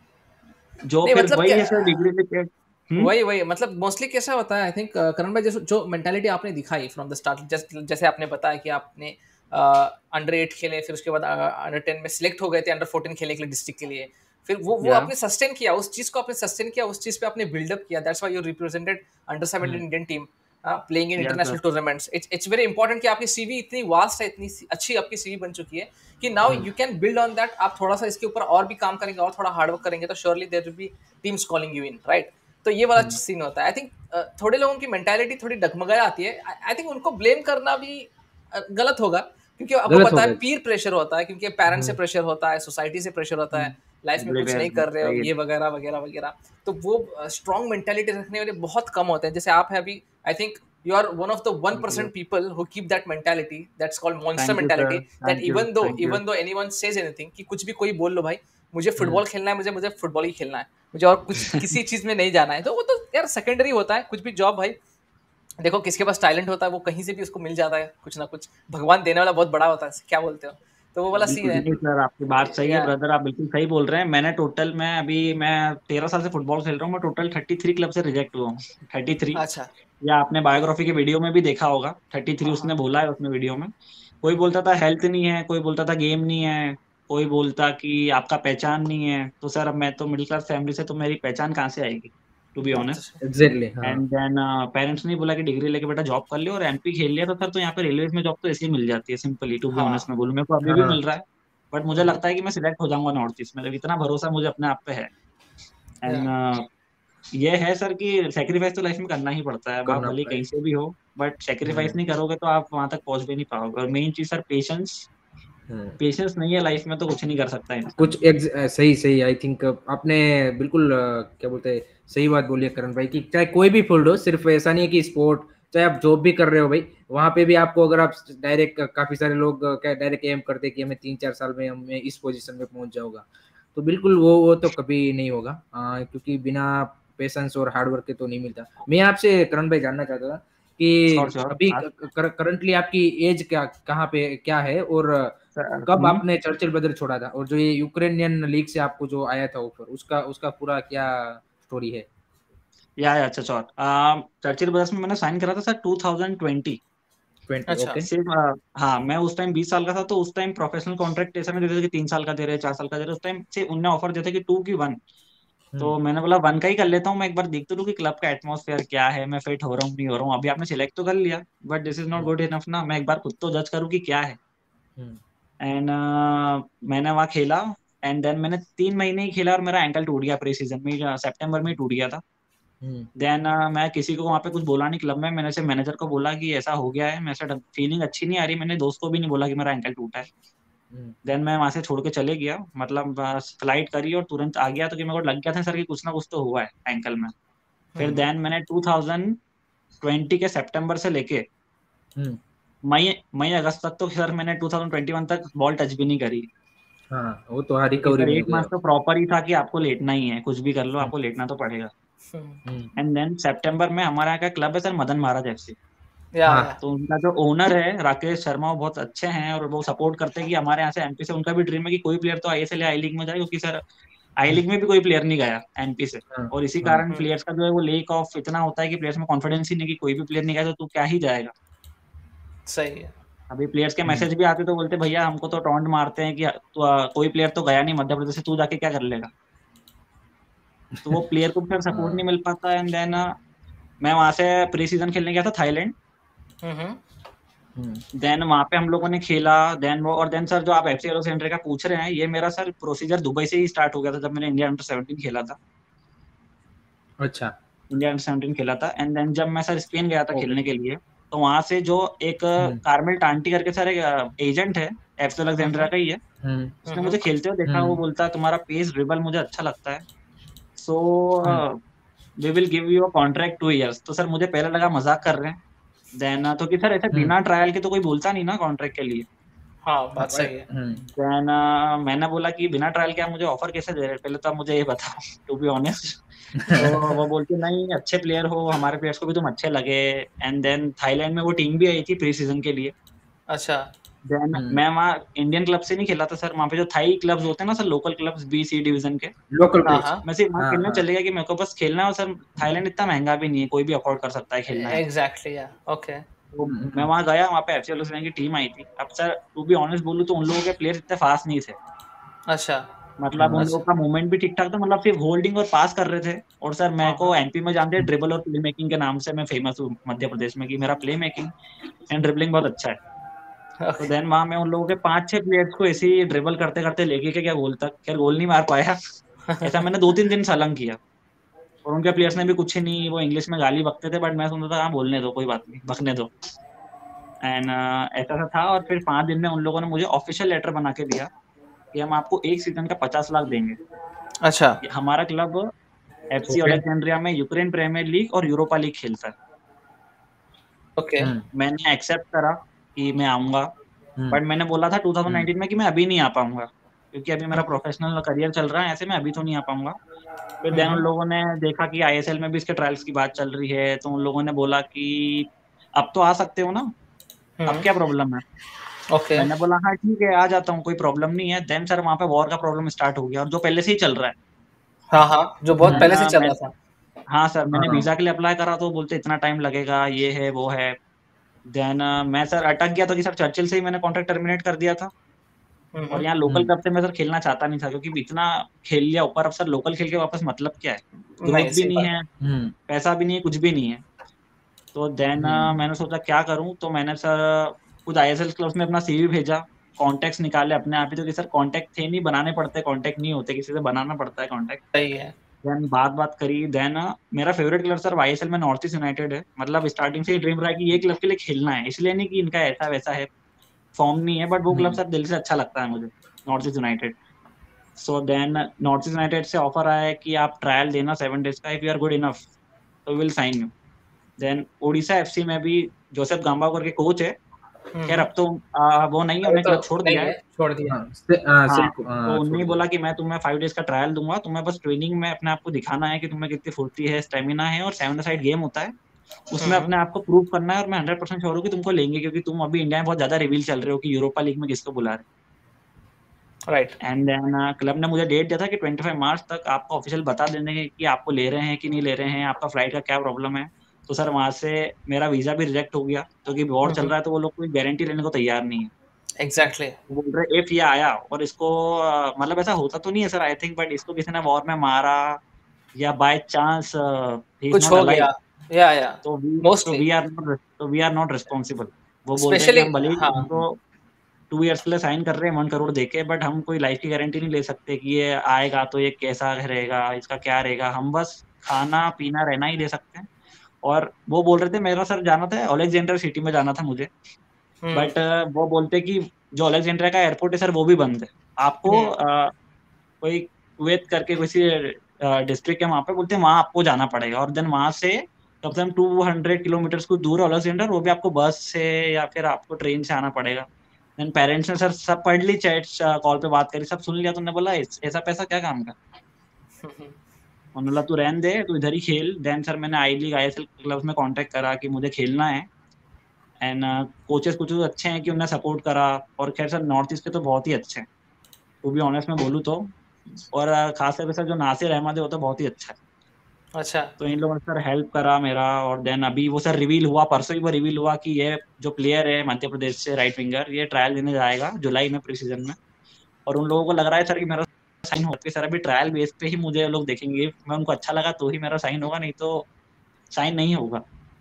जो नहीं फिर मतलब वही क्या है सर डिग्री लेके। वही वही मतलब मोस्टली कैसा होता है आई थिंक करण भाई जैसे जो मेंटालिटी आपने दिखाई फ्रॉम द स्टार्ट जैसे आपने बताया कि आपने अंडर 8 खेले फिर उसके बाद अंडर 10 में सिलेक्ट हो गए थे अंडर 14 खेलने के लिए डिस्ट्रिक्ट के लिए फिर वो या आपने सस्टेन किया उस चीज को आपने सस्टेन किया उस चीज पे आपने बिल्डअप किया that's why you represented under 17 Indian team playing in या international sir tournaments it's very important कि आपकी सीवी इतनी वास्ट है इतनी अच्छी आपकी सीवी बन चुकी है कि now you can build on that आप थोड़ा सा इसके ऊपर और भी काम करेंगे और थोड़ा हार्डवर्क करेंगे तो surely there will be teams calling you in right तो ये वाला सीन होता है आई थिंक थोड़े लोगों की मेंटालिटी थोड़ी डगमगा आती है आई थिंक उनको ब्लेम करना भी गलत होगा क्योंकि आपको गलत पता हो है गया। पीर प्रेशर होता है क्योंकि पेरेंट्स से प्रेशर होता है सोसाइटी से प्रेशर होता है लाइफ में कुछ नहीं कर रहे हो ये वगैरह वगैरह वगैरह तो वो स्ट्रॉन्ग मेंटालिटी रखने वाले बहुत कम होते हैं जैसे आप है अभी I think you are one of the 1% people who keep that mentality that's called monster thank you sir, mentality that thank you thank you. even though anyone says anything कि कुछ भी कोई बोल लो भाई मुझे फुटबॉल खेलना है मुझे फुटबॉल ही खेलना है मुझे और कुछ किसी चीज में नहीं जाना है तो वो तो यार सेकेंडरी होता है कुछ भी जॉब भाई देखो किसके पास टैलेंट होता है वो कहीं से भी उसको मिल जाता है कुछ ना कुछ भगवान देने वाला बहुत बड़ा होता है क्या बोलते हो तो वो वाला सीन बिल्कुल है नहीं सर, आपकी बात सही है या ब्रदर, आप बिल्कुल सही बोल रहे हैं। मैंने टोटल मैं 13 साल से फुटबॉल खेल रहा हूँ, मैं टोटल 33 क्लब से रिजेक्ट हुआ हूँ। 33। अच्छा या आपने बायोग्राफी के वीडियो में भी देखा होगा 33 हाँ उसने हाँ बोला है उसमें वीडियो में। कोई बोलता था हेल्थ नहीं है, कोई बोलता था गेम नहीं है, कोई बोलता कि आपका पहचान नहीं है। तो सर अब मैं तो मिडिल क्लास फैमिली से, तो मेरी पहचान कहाँ से आएगी टू बी बात तो ऑनेस्ट। सही एग्जैक्टली, हाँ। एंड देन पेरेंट्स ने बोला कि डिग्री लेके बेटा जॉब कर लियो, और एमपी खेल लिया तो सर तो यहाँ पे रेलवे में जॉब तो ऐसे ही मिल जाती है सिंपली, टू बी हाँ ऑनेस्ट मैं बोलूँ, मेरे को अभी भी हाँ मिल रहा है। बट मुझे लगता है कि मैं सिलेक्ट हो जाऊंगा नॉर्थ ईस्ट में, इतना भरोसा मुझे अपने आप पे है। एंड ये है सर कि सेक्रीफाइस तो लाइफ में करना ही पड़ता है, अब आप करना भले कहीं पड़ेगा। से भी हो, बट सेक्रीफाइस नहीं करोगे तो आप वहां तक पहुंच भी नहीं पाओगे। और मेन चीज सर पेशेंस, हम्म। पेशेंस नहीं है लाइफ में तो कुछ नहीं कर सकता इंसान। कुछ सही सही, आई थिंक आपने बिल्कुल क्या बोलते हैं, सही बात बोली है करण भाई, कि चाहे कोई भी फील्ड हो, सिर्फ ऐसा नहीं है कि स्पोर्ट, चाहे आप जॉब भी कर रहे हो भाई, वहां पे भी आपको अगर आप डायरेक्ट, काफी सारे लोग क्या डायरेक्ट एम करते हैं कि हमें 3-4 साल में हमें इस पोजीशन में पहुंच जाऊंगा, तो बिल्कुल वो तो कभी नहीं होगा, क्योंकि बिना पेशेंस और हार्डवर्क के तो नहीं मिलता। मैं आपसे करण भाई जानना चाहता था श्योर कि श्योर अभी करंटली आपकी एज क्या, कहाँ पे क्या है, और सर। कब आपने चर्चिल ब्रदर छोड़ा था, और जो ये यूक्रेनियन लीग से आपको जो आया था ऑफर, उसका उसका पूरा क्या स्टोरी है? या अच्छा श्योर। चर्चिल ब्रदर्स में मैंने साइन करा था सर 2020। 20, अच्छा। ओके। सिर्फ हाँ, मैं उस टाइम 20 साल का था, तो उस टाइम प्रोफेशनल कॉन्ट्रैक्ट ऐसा नहीं देते थे कि 3 साल का दे रहे, 4 साल का दे रहे, उस टाइम से उनने ऑफर दिया था कि 2 की 1। तो मैंने बोला 1 का ही कर लेता हूँ, मैं एक बार देखता हूँ कि क्लब का एटमॉस्फेयर क्या है, मैं फिट हो रहा हूँ नहीं हो रहा हूँ। अभी आपने सिलेक्ट तो कर लिया, but this is not good enough ना, मैं एक बार खुद तो जज करूँ कि क्या है। एंड मैंने वहाँ खेला, एंड देन मैंने 3 महीने ही खेला और मेरा एंकल टूट गया प्री सीजन में, सितंबर में ही टूट गया था। देन मैं किसी को वहाँ पे कुछ बोला नहीं क्लब में, मैंने सिर्फ मैनेजर को बोला कि ऐसा हो गया है, मैं ऐसा फीलिंग अच्छी नहीं आ रही, मैंने दोस्त को भी नहीं बोला कि मेरा एंकल टूटा है। देन मैं वहां से छोड़ के चले गया, मतलब बस फ्लाइट करी और तुरंत आ गया, तो कि मेरे को लग गया था सर कि कुछ ना कुछ तो हुआ है एंकल में। फिर देन मैंने 2020 के सितंबर से लेके मई मई अगस्त तक, तो सर मैंने 2021 तक बॉल टच भी नहीं करी, हाँ, वो तो हाँ, क्योंकि रिकवरी सर में हो 8 मंथ गया। तो प्रॉपर ही था कि आपको लेटना ही है, कुछ भी कर लो आपको लेटना तो पड़ेगा। एंड देन सितंबर में हमारे यहाँ का क्लब है सर मदन महाराज FC। हाँ। तो उनका जो ओनर है राकेश शर्मा, वो बहुत अच्छे हैं और वो सपोर्ट करते हैं कि हमारे यहाँ से MP से, उनका भी ड्रीम है कि कोई प्लेयर तो ISL या आई लीग में जाए, क्योंकि सर आई लीग में भी कोई प्लेयर नहीं गया MP से। हाँ। और इसी हाँ। कारण प्लेयर्स का जो है वो लेक ऑफ इतना होता है कि प्लेयर्स में कॉन्फिडेंस ही नहीं, कि कोई भी प्लेयर नहीं गया तो तू क्या ही जाएगा। सही है। अभी प्लेयर्स के मैसेज भी आते तो बोलते भैया हमको तो टॉन्ट मारते हैं कि कोई प्लेयर तो गया नहीं मध्य प्रदेश से, तू जाके क्या कर लेगा। तो वो प्लेयर को भी फिर सपोर्ट नहीं मिल पाता। एंड देन मैं वहां से प्री सीजन खेलने गया था थाईलैंड। देन वहां पे हम लोगों ने खेला, देन वो, और देन सर जो आप FC एलोक्सेंड्रिया का पूछ रहे हैं, ये मेरा सर प्रोसीजर दुबई से ही स्टार्ट हो गया था, जब मैंने इंडिया अंडर 17 खेला था। अच्छा। इंडिया अंडर 17 खेला था, एंड देन जब मैं सर स्पेन गया था खेलने के लिए, तो वहां से जो एक कार्मेल टांटी करके सर एक एजेंट है, FC एलेक्सेंड्रिया का ही है, उसने मुझे खेलते हुए देखा, वो बोलता है तुम्हारा पेस ड्रिबल मुझे अच्छा लगता है, so we will give you a contract 2 years। तो सर मुझे पहले लगा मजाक कर रहे हैं, देन तो कि सर ऐसे बिना ट्रायल के तो कोई बोलता नहीं ना कॉन्ट्रैक्ट के लिए। हाँ, बात सही है। देन मैंने बोला कि बिना ट्रायल के आप मुझे ऑफर कैसे दे रहे हैं, पहले तो आप मुझे ये बताओ टू बी ऑनेस्ट। तो वो बोलते नहीं अच्छे प्लेयर हो, हमारे प्लेयर्स को भी तुम अच्छे लगे। एंड देन थाईलैंड में वो टीम भी आई थी प्री सीजन के लिए। अच्छा। देन मैं वहाँ इंडियन क्लब से नहीं खेला था सर, वहाँ पे जो थाई क्लब्स होते हैं ना sir, local clubs B-C division के, लोकल हाँ प्लेस। हाँ, मैं सिर्फ वहाँ हाँ खेलने हाँ। चले गया कि मेरे को बस खेलना है। और सर थाईलैंड इतना महंगा भी नहीं है, कोई भी अफोर्ड कर सकता है खेलना है। एग्जैक्टली, या ओके। तो मैं वहाँ गया, वहाँ पे FC एलोक्सेंड्रिया की टीम आई थी। अब सर टू बी ऑनेस्ट बोलूँ तो उन लोगों के प्लेयर्स इतने फास्ट नहीं थे, अच्छा। मतलब उन लोगों अच्छा। का मूवमेंट भी ठीक ठाक था, मतलब सिर्फ होल्डिंग और पास कर रहे थे। और सर मेरे को MP में जानते हैं ड्रिबल और प्ले मेकिंग के नाम से मैं फेमस हूँ मध्य प्रदेश में, कि मेरा प्ले मेकिंग एंड ड्रिबलिंग बहुत अच्छा है। तो ओके। देन वहां मैं उन लोगों के 5-6 प्लेयर्स को ऐसे ही ड्रिबल करते करते लेके के क्या गोल तक, खैर गोल नहीं मार पाया। ऐसा मैंने 2-3 दिन सलंग किया, और उनके प्लेयर्स ने भी कुछ नहीं, वो इंग्लिश में गाली बकते थे, बट मैं सुनता था हाँ बोलने दो, कोई बात नहीं, बकने दो। एंड ऐसा सा था। और फिर 5 दिन में उन लोगों ने मुझे ऑफिशियल लेटर बना के दिया कि हम आपको एक सीजन का 50 लाख देंगे। अच्छा। हमारा क्लब FC ओके। अलेक्जेंड्रिया में यूक्रेन प्रीमियर लीग और यूरोपा लीग खेलता है। ओके। मैंने एक्सेप्ट करा कि मैं आऊंगा, बट मैंने बोला था 2019 में कि मैं अभी नहीं आ पाऊंगा, क्योंकि अभी मेरा प्रोफेशनल करियर चल रहा है, ऐसे में अभी तो नहीं आ पाऊंगा। फिर देन उन लोगों ने देखा कि ISL में भी इसके ट्रायल्स की बात चल रही है, तो उन लोगों ने बोला कि अब तो आ सकते हो ना, अब क्या प्रॉब्लम है। ओके। मैंने बोला हाँ ठीक है आ जाता हूँ, कोई प्रॉब्लम नहीं है। देन सर वहाँ पे वॉर का प्रॉब्लम स्टार्ट हो गया, और जो पहले से ही चल रहा है। हाँ हाँ, जो बहुत पहले से चल मैं रहा था। हाँ सर, मैंने हाँ। वीजा के लिए अप्लाई करा तो बोलते इतना टाइम लगेगा, ये है वो है। देन मैं सर अटक गया, तो कि सर चर्चिल से ही मैंने कॉन्ट्रैक्ट टर्मिनेट कर दिया था। और यहाँ लोकल क्लब से मैं सर खेलना चाहता नहीं था, क्योंकि इतना खेल लिया ऊपर, अब सर लोकल खेल के वापस मतलब क्या है, नहीं, ग्रोथ भी सही नहीं बात। है, पैसा भी नहीं है, कुछ भी नहीं है। तो देन मैंने सोचा क्या करूं, तो मैंने सर कुछ ISL क्लब्स में अपना CV भेजा, कॉन्टेक्ट निकाले अपने आप ही, तो कि सर कॉन्टेक्ट थे नहीं, बनाने पड़ते, कॉन्टेक्ट नहीं होते, किसी से बनाना पड़ता है कॉन्टेक्ट। सही है। देन बात करी, देन मेरा फेवरेट क्लब सर YSL में नॉर्थ ईस्ट यूनाइटेड है। मतलब स्टार्टिंग से ही ड्रीम रहा है कि ये क्लब के लिए खेलना है, इसलिए नहीं कि इनका ऐसा वैसा है, फॉर्म नहीं है, बट वो क्लब सर दिल से अच्छा लगता है मुझे, North East United. So then North East United से ऑफर आया है कि आप ट्रायल देना 7 days का, if you are good enough तो will sign you. Then Orissa FC में भी जोसेफ गांबा करके कोच है, खैर अब तो वो नहीं है, उन्हें क्लब छोड़ दिया है, छोड़ दिया। हाँ, तो उन्होंने बोला कि मैं तुम्हें 5 days का ट्रायल दूंगा, तुम्हें बस ट्रेनिंग में अपने आप को दिखाना है कि तुम्हें कितनी फुर्ती है, स्टेमिना है, और 7 साइड गेम होता है, उसमें अपने आप को प्रूव करना है, और मैं 100% श्योर हूँ कि तुमको लेंगे, क्योंकि तुम अभी इंडिया में बहुत ज्यादा रिवील चल रहे हो कि यूरोपा लीग में किसको बुला रहे। राइट। एंड देन क्लब ने मुझे डेट दिया था कि 25 मार्च तक आपको ऑफिशियल बता देंगे कि आपको ले रहे हैं कि नहीं ले रहे हैं, आपका फ्लाइट का क्या प्रॉब्लम है। तो सर वहां से मेरा वीजा भी रिजेक्ट हो गया, क्योंकि वॉर चल रहा है, तो वो लोग कोई गारंटी लेने को तैयार नहीं है। एग्जैक्टली। वो बोल रहे इफ ये आया और इसको मतलब ऐसा होता तो नहीं है सर आई थिंक, बट इसको किसी ने वॉर में मारा या बाय चांस कुछ हो गया, या तो mostly we are not responsible. वो बोल रहे हैं कि स्पेशली। हम भले ही हाँ, उनको 2 years के लिए साइन कर रहे हैं 1 crore देके, बट हम कोई लाइफ की गारंटी नहीं ले सकते कि ये आएगा तो ये कैसा रहेगा, इसका क्या रहेगा, हम बस खाना पीना रहना ही दे सकते हैं। और वो बोल रहे थे, मेरा सर जाना था अलेक्जेंडर सिटी में जाना था मुझे, बट वो बोलते कि जो अलेक्जेंड्रिया का एयरपोर्ट है सर वो भी बंद है, आपको कोई कुवैत करके किसी डिस्ट्रिक्ट है वहां पे, बोलते हैं वहां आपको जाना पड़ेगा, और देन वहां से कम से कम 200 किलोमीटर कुछ दूर अलेक्जेंडर, वो भी आपको बस से या फिर आपको ट्रेन से आना पड़ेगा। देन पेरेंट्स ने सर सब पढ़ ली, चैट्स कॉल पे बात करी, सब सुन लिया, तुमने बोला ऐसा पैसा क्या काम का, उन्होंने बोला तू रहने दे, तू इधर ही खेल। देन सर मैंने आई लीग ISL क्लब्स में कांटेक्ट करा कि मुझे खेलना है, एंड कोचेस कुछ अच्छे हैं कि उन्हें सपोर्ट करा, और खैर सर नॉर्थ ईस्ट के तो बहुत ही अच्छे हैं, टू बी ऑनेस्ट में बोलूँ तो, और खास करके सर जो नासिर अहमद है वो तो बहुत ही अच्छा है। अच्छा। तो इन लोगों ने सर हेल्प करा मेरा, और देन अभी वो सर रिवील हुआ, परसों ही वो रिवील हुआ कि ये जो प्लेयर है मध्य प्रदेश से राइट विंगर, ये ट्रायल देने जाएगा जुलाई में प्री सीजन में, और उन लोगों को लग रहा है सर कि मेरा साइन होता है, सर अभी ट्रायल बेस पे ही मुझे लोग देखेंगे, मैं उनको अच्छा लगा तो ही मेरा साइन होगा, नहीं तो साइन नहीं होगा।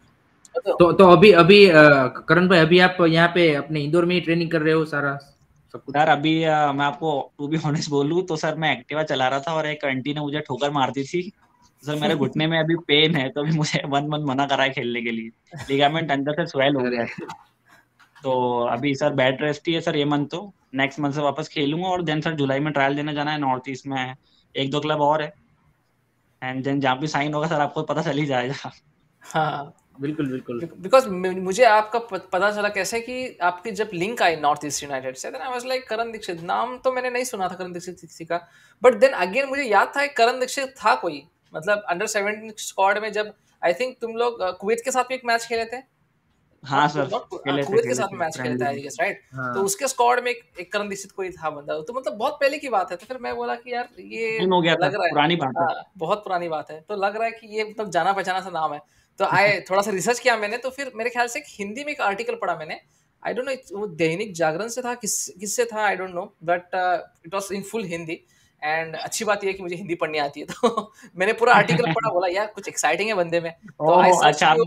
तो अभी करण भाई अभी आप यहाँ पे अपने इंदौर में ही ट्रेनिंग कर रहे हो सारा सब कुछ? सर अभी मैं आपको टू बी ऑनेस्ट बोलूँ तो सर मैं एक्टिवा चला रहा था और एक आंटी ने मुझे ठोकर मार दी थी, सर मेरे घुटने में अभी पेन है, तो अभी मुझे 1 month मना करा है खेलने के लिए, लिगामेंट अंदर से स्वेल हो गया है, तो अभी सर बेड रेस्ट ही है सर ये मंथ, तो नेक्स्ट मंथ से वापस खेलूंगा, और देन सर जुलाई में ट्रायल देने जाना है नॉर्थ ईस्ट में, 1-2 क्लब और है, एंड देन जहाँ भी साइन होगा सर आपको पता चल ही जाएगा। हाँ, बिल्कुल बिल्कुल। बिकॉज मुझे आपका पता चला कैसे कि आपकी जब link I North East United से, then I was like Karan Dikshit, नाम तो मैंने नहीं सुना था करण दीक्षित किसी का, बट देन अगेन मुझे याद था करण दीक्षित था कोई, मतलब अंडर 17 स्क्वाड में जब आई थिंक तुम लोग कुवैत के साथ भी एक मैच खेले थे। हाँ सर कुवैत के साथ मैच खेले थे आई गेस, राइट? तो उसके स्क्वाड में एक करण दीक्षित कोई था बंदा, तो मतलब बहुत पहले की बात है, तो फिर मैं बोला कि यार ये हो गया था, लग रहा है पुरानी बात है, बहुत पुरानी बात है, तो लग रहा है कि ये मतलब जाना पहचाना सा नाम है। तो आए थोड़ा सा रिसर्च किया मैंने, तो फिर मेरे ख्याल से हिंदी में एक आर्टिकल पढ़ा मैंने, आई डोंट नो वो दैनिक जागरण से था किससे था I don't know, but it was in full Hindi, and अच्छी बात ये है कि मुझे हिंदी पढ़नी आती है, तो मैंने पूरा आर्टिकल पढ़ा, बोला यार कुछ एक्साइटिंग है बंदे में, तो आई सर्च अच्छा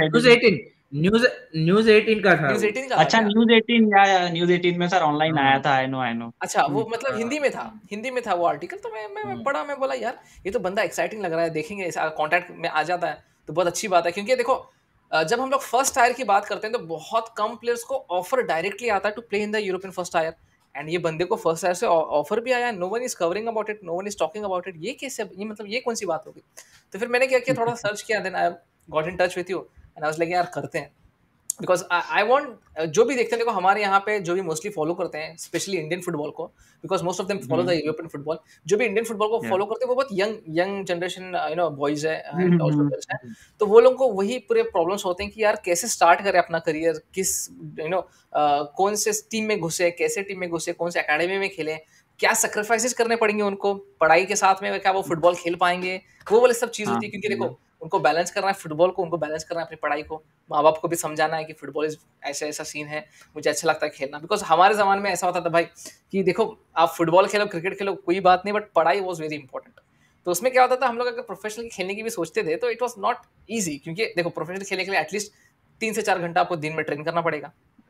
न्यूज़ 18 का था, न्यूज़ 18 का अच्छा न्यूज़ 18 या न्यूज़ 18 में सर ऑनलाइन आया था, आई नो। अच्छा, वो मतलब हिंदी में था वो आर्टिकल, तो मैं पढ़ा, मैं बोला यार ये तो बंदा एक्साइटिंग लग रहा है, देखेंगे कॉन्टैक्ट में आ जाता है तो बहुत अच्छी बात है, क्योंकि देखो जब हम लोग फर्स्ट टायर की बात करते हैं तो बहुत कम प्लेयर्स को ऑफर डायरेक्टली आता है to play in the European first tier, and ये बंदे को फर्स्ट टायर से ऑफर भी आया, no one is covering about it, no one is talking about it, ये कैसे, ये मतलब ये कौन सी बात होगी? तो फिर मैंने क्या किया, थोड़ा सर्च किया, then I got in touch with you and I was like यार करते हैं, बिकॉज आई वॉन्ट, जो भी देखते हैं देखो हमारे यहाँ पे जो भी मोस्टली फॉलो करते हैं स्पेशली इंडियन फुटबॉल को, because most of them follow the European football, जो भी इंडियन फुटबॉल को फॉलो करते हैं वो बहुत यंग जनरेशन बॉयज है एंड ऑल्सो गर्ल्स है, तो वो लोगों को वही पूरे प्रॉब्लम्स होते हैं कि यार कैसे स्टार्ट करें अपना करियर, किस कौन से टीम में घुसे, कैसे टीम में घुसे, कौन से एकेडमी में खेलें, क्या सेक्रीफाइसेस करने पड़ेंगे उनको पढ़ाई के साथ में, क्या वो फुटबॉल खेल पाएंगे, वो वाली सब चीज होती है, क्योंकि देखो उनको बैलेंस करना है फुटबॉल को, उनको बैलेंस करना है अपनी पढ़ाई को, माँ बाप को भी समझाना है कि फुटबॉल इज ऐसा ऐसा सीन है, मुझे अच्छा लगता है खेलना, बिकॉज हमारे ज़माने में ऐसा होता था भाई कि देखो आप फुटबॉल खेलो क्रिकेट खेलो कोई बात नहीं, बट पढ़ाई वॉज वेरी इंपॉर्टेंट। तो उसमें क्या होता था, हम लोग अगर प्रोफेशनल खेलने की भी सोचते थे तो इट वॉज नॉट ईजी, क्योंकि देखो प्रोफेशनल खेलने के लिए एटलीस्ट 3 से 4 घंटा आपको दिन में ट्रेन करना पड़ेगा,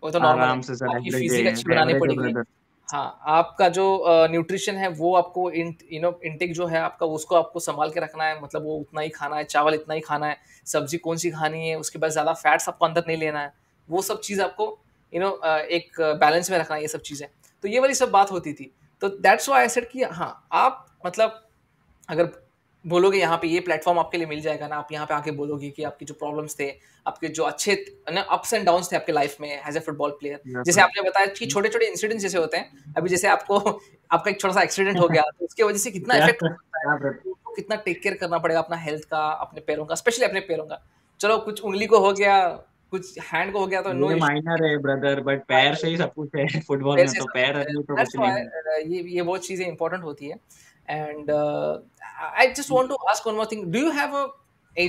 वो तो नॉर्मल है। आराम से सर, आपकी एवरेज फिजिक अच्छी है, बनानी एवरेज है पड़ेगी। ब्रदर। हाँ, आपका जो न्यूट्रिशन है वो आपको इनटेक जो है आपका, उसको आपको संभाल के रखना है। मतलब वो उतना ही खाना है, चावल इतना ही खाना है, सब्जी कौन सी खानी है, उसके बाद ज़्यादा फैट्स आपको अंदर नहीं लेना है। वो सब चीज़ आपको एक बैलेंस में रखना है, ये सब चीज़ें। तो ये वाली सब बात होती थी। तो दैट्स व्हाई आई सेड कि हाँ, आप मतलब अगर बोलोगे यहाँ पे ये प्लेटफॉर्म आपके लिए मिल जाएगा ना, आप यहाँ पे आके बोलोगे कि आपकी जो प्रॉब्लम्स थे, आपके जो अच्छे ना अप्स एंड डाउन्स थे आपके लाइफ में एज ए फुटबॉल प्लेयर, जैसे आपने बताया कि छोटे-छोटे इंसिडेंट्स जैसे होते हैं, अभी जैसे आपको आपका एक छोटा-सा एक्सीडेंट हो गया, तो उसकी वजह से कितना क्या इफेक्ट हो सकता है, क्या ब्रदर? तो उसको कितना टेक केयर करना पड़ेगा अपना हेल्थ का, अपने पैरों का, स्पेशली अपने पैरों का। चलो कुछ उंगली को हो गया, कुछ हैंड को हो गया तो नो ये इश्यू, माइनर है ब्रदर, बट पैर से ही सब कुछ है फुटबॉल पैर में, से तो सब पैर कुछ है। नहीं तो दैट्स कुछ नहीं है। व्हाई ये बहुत चीज़ें इंपॉर्टेंट होती है। And I just want to ask one more thing, do you have a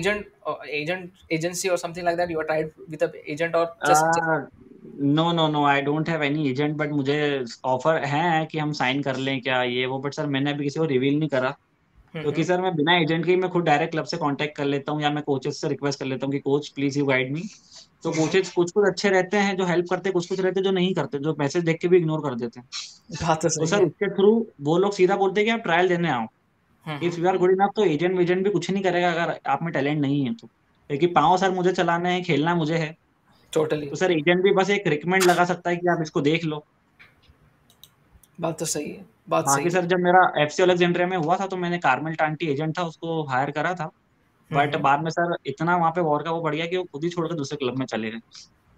agent agency or something like that? You are tied with a agent or just no no no, I don't have any agent, but मुझे offer है कि हम sign कर लें क्या ये वो, but sir मैंने अभी किसी को रिवील नहीं करा, क्योंकि सर मैं बिना एजेंट के ही मैं खुद डायरेक्ट क्लब से कांटेक्ट कर लेता हूँ, या मैं कोचेस से रिक्वेस्ट कर लेता हूँ कि coach please you guide me. तो कोचेस कुछ कुछ अच्छे रहते हैं जो हेल्प करते हैं, कुछ कुछ रहते हैं जो नहीं करते, जो मैसेज देख के भी इग्नोर कर देते हैं। बात तो तो सही सर है। उसके थ्रू वो लोग सीधा बोलते हैं कि आप ट्रायल देने आओ, if you are good enough तो एजेंट वेजेंट भी कुछ नहीं करेगा अगर आप में टैलेंट नहीं है तो। क्योंकि पाँव सर मुझे चलाना है, खेलना मुझे है, टोटली, तो सर एजेंट भी बस एक रिकमेंड लगा सकता है कि आप इसको देख लो। बात तो सही है, बात बाकी सही है। सर जब मेरा एफसी अलेक्जेंड्रिया में हुआ था तो मैंने कार्मेल टांटी एजेंट था उसको हायर करा था, बट बाद में सर इतना वहां पे वॉर का वो बढ़ गया कि वो खुद ही छोड़कर दूसरे क्लब में चले गए।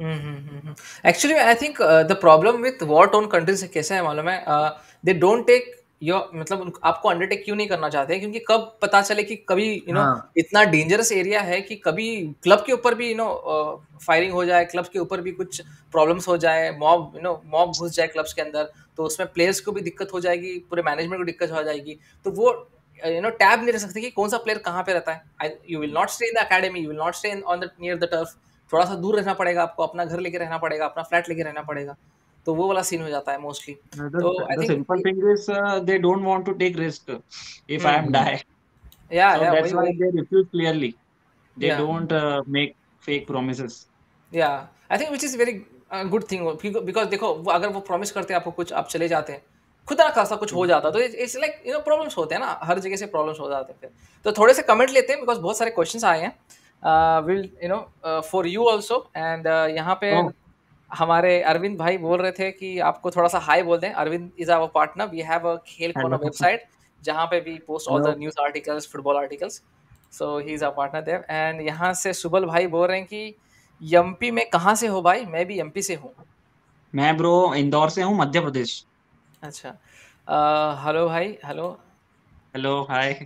Actually I think the problem with war torn countries कैसा है मालूम है, दे डोंट टेक योर, मतलब आपको अंडरटेक क्यों नहीं करना चाहते, क्योंकि कब पता चले कि कभी हाँ इतना डेंजरस एरिया है कि कभी क्लब के ऊपर भी फायरिंग हो जाए, क्लब के ऊपर भी कुछ प्रॉब्लम्स हो जाए, मॉब घुस जाए क्लब्स के अंदर, तो उसमें प्लेयर्स को भी दिक्कत हो जाएगी, पूरे मैनेजमेंट को दिक्कत हो जाएगी। तो वो टैब नहीं रह सकते कि कौन सा प्लेयर कहाँ पे रहता है। You will not stay in the academy, you will not stay on the near the turf, थोड़ा सा दूर रहना पड़ेगा आपको, अपना घर लेके रहना पड़ेगा, अपना फ्लैट लेके रहना पड़ेगा। तो वो वाला सीन हो जाता है मोस्टली। तो I The think simple thing is they don't want to take risk if I am die. या So that's वही why वही they refuse clearly. They या don't make fake promises. या I think which is very good thing, because देखो वो अगर वो promise करते हैं आपको कुछ, आप चले जाते हैं, खुदा ना खासा कुछ हो जाता, तो इट्स लाइक प्रॉब्लम्स होते हैं ना, हर जगह से प्रॉब्लम्स हो जाते हैं फिर। तो थोड़े से कमेंट लेते हैं बिकॉज बहुत सारे क्वेश्चंस आए हैं, will for you also. And यहाँ पे Oh, हमारे अरविंद भाई बोल रहे थे कि आपको थोड़ा सा हाई बोल दें। Arvind is our partner, we have a Khel Kona hello. Website जहाँ पे we post all the Hello. News articles, football articles. So he is our partner there. And यहाँ से सुबल भाई बोल रहे हैं कि एमपी में कहाँ से हो भाई? मैं भी एमपी से हूँ। मैं ब्रो इंदौर से हूँ, मध्य प्रदेश। अच्छा, हेलो भाई, hello. Hello hi.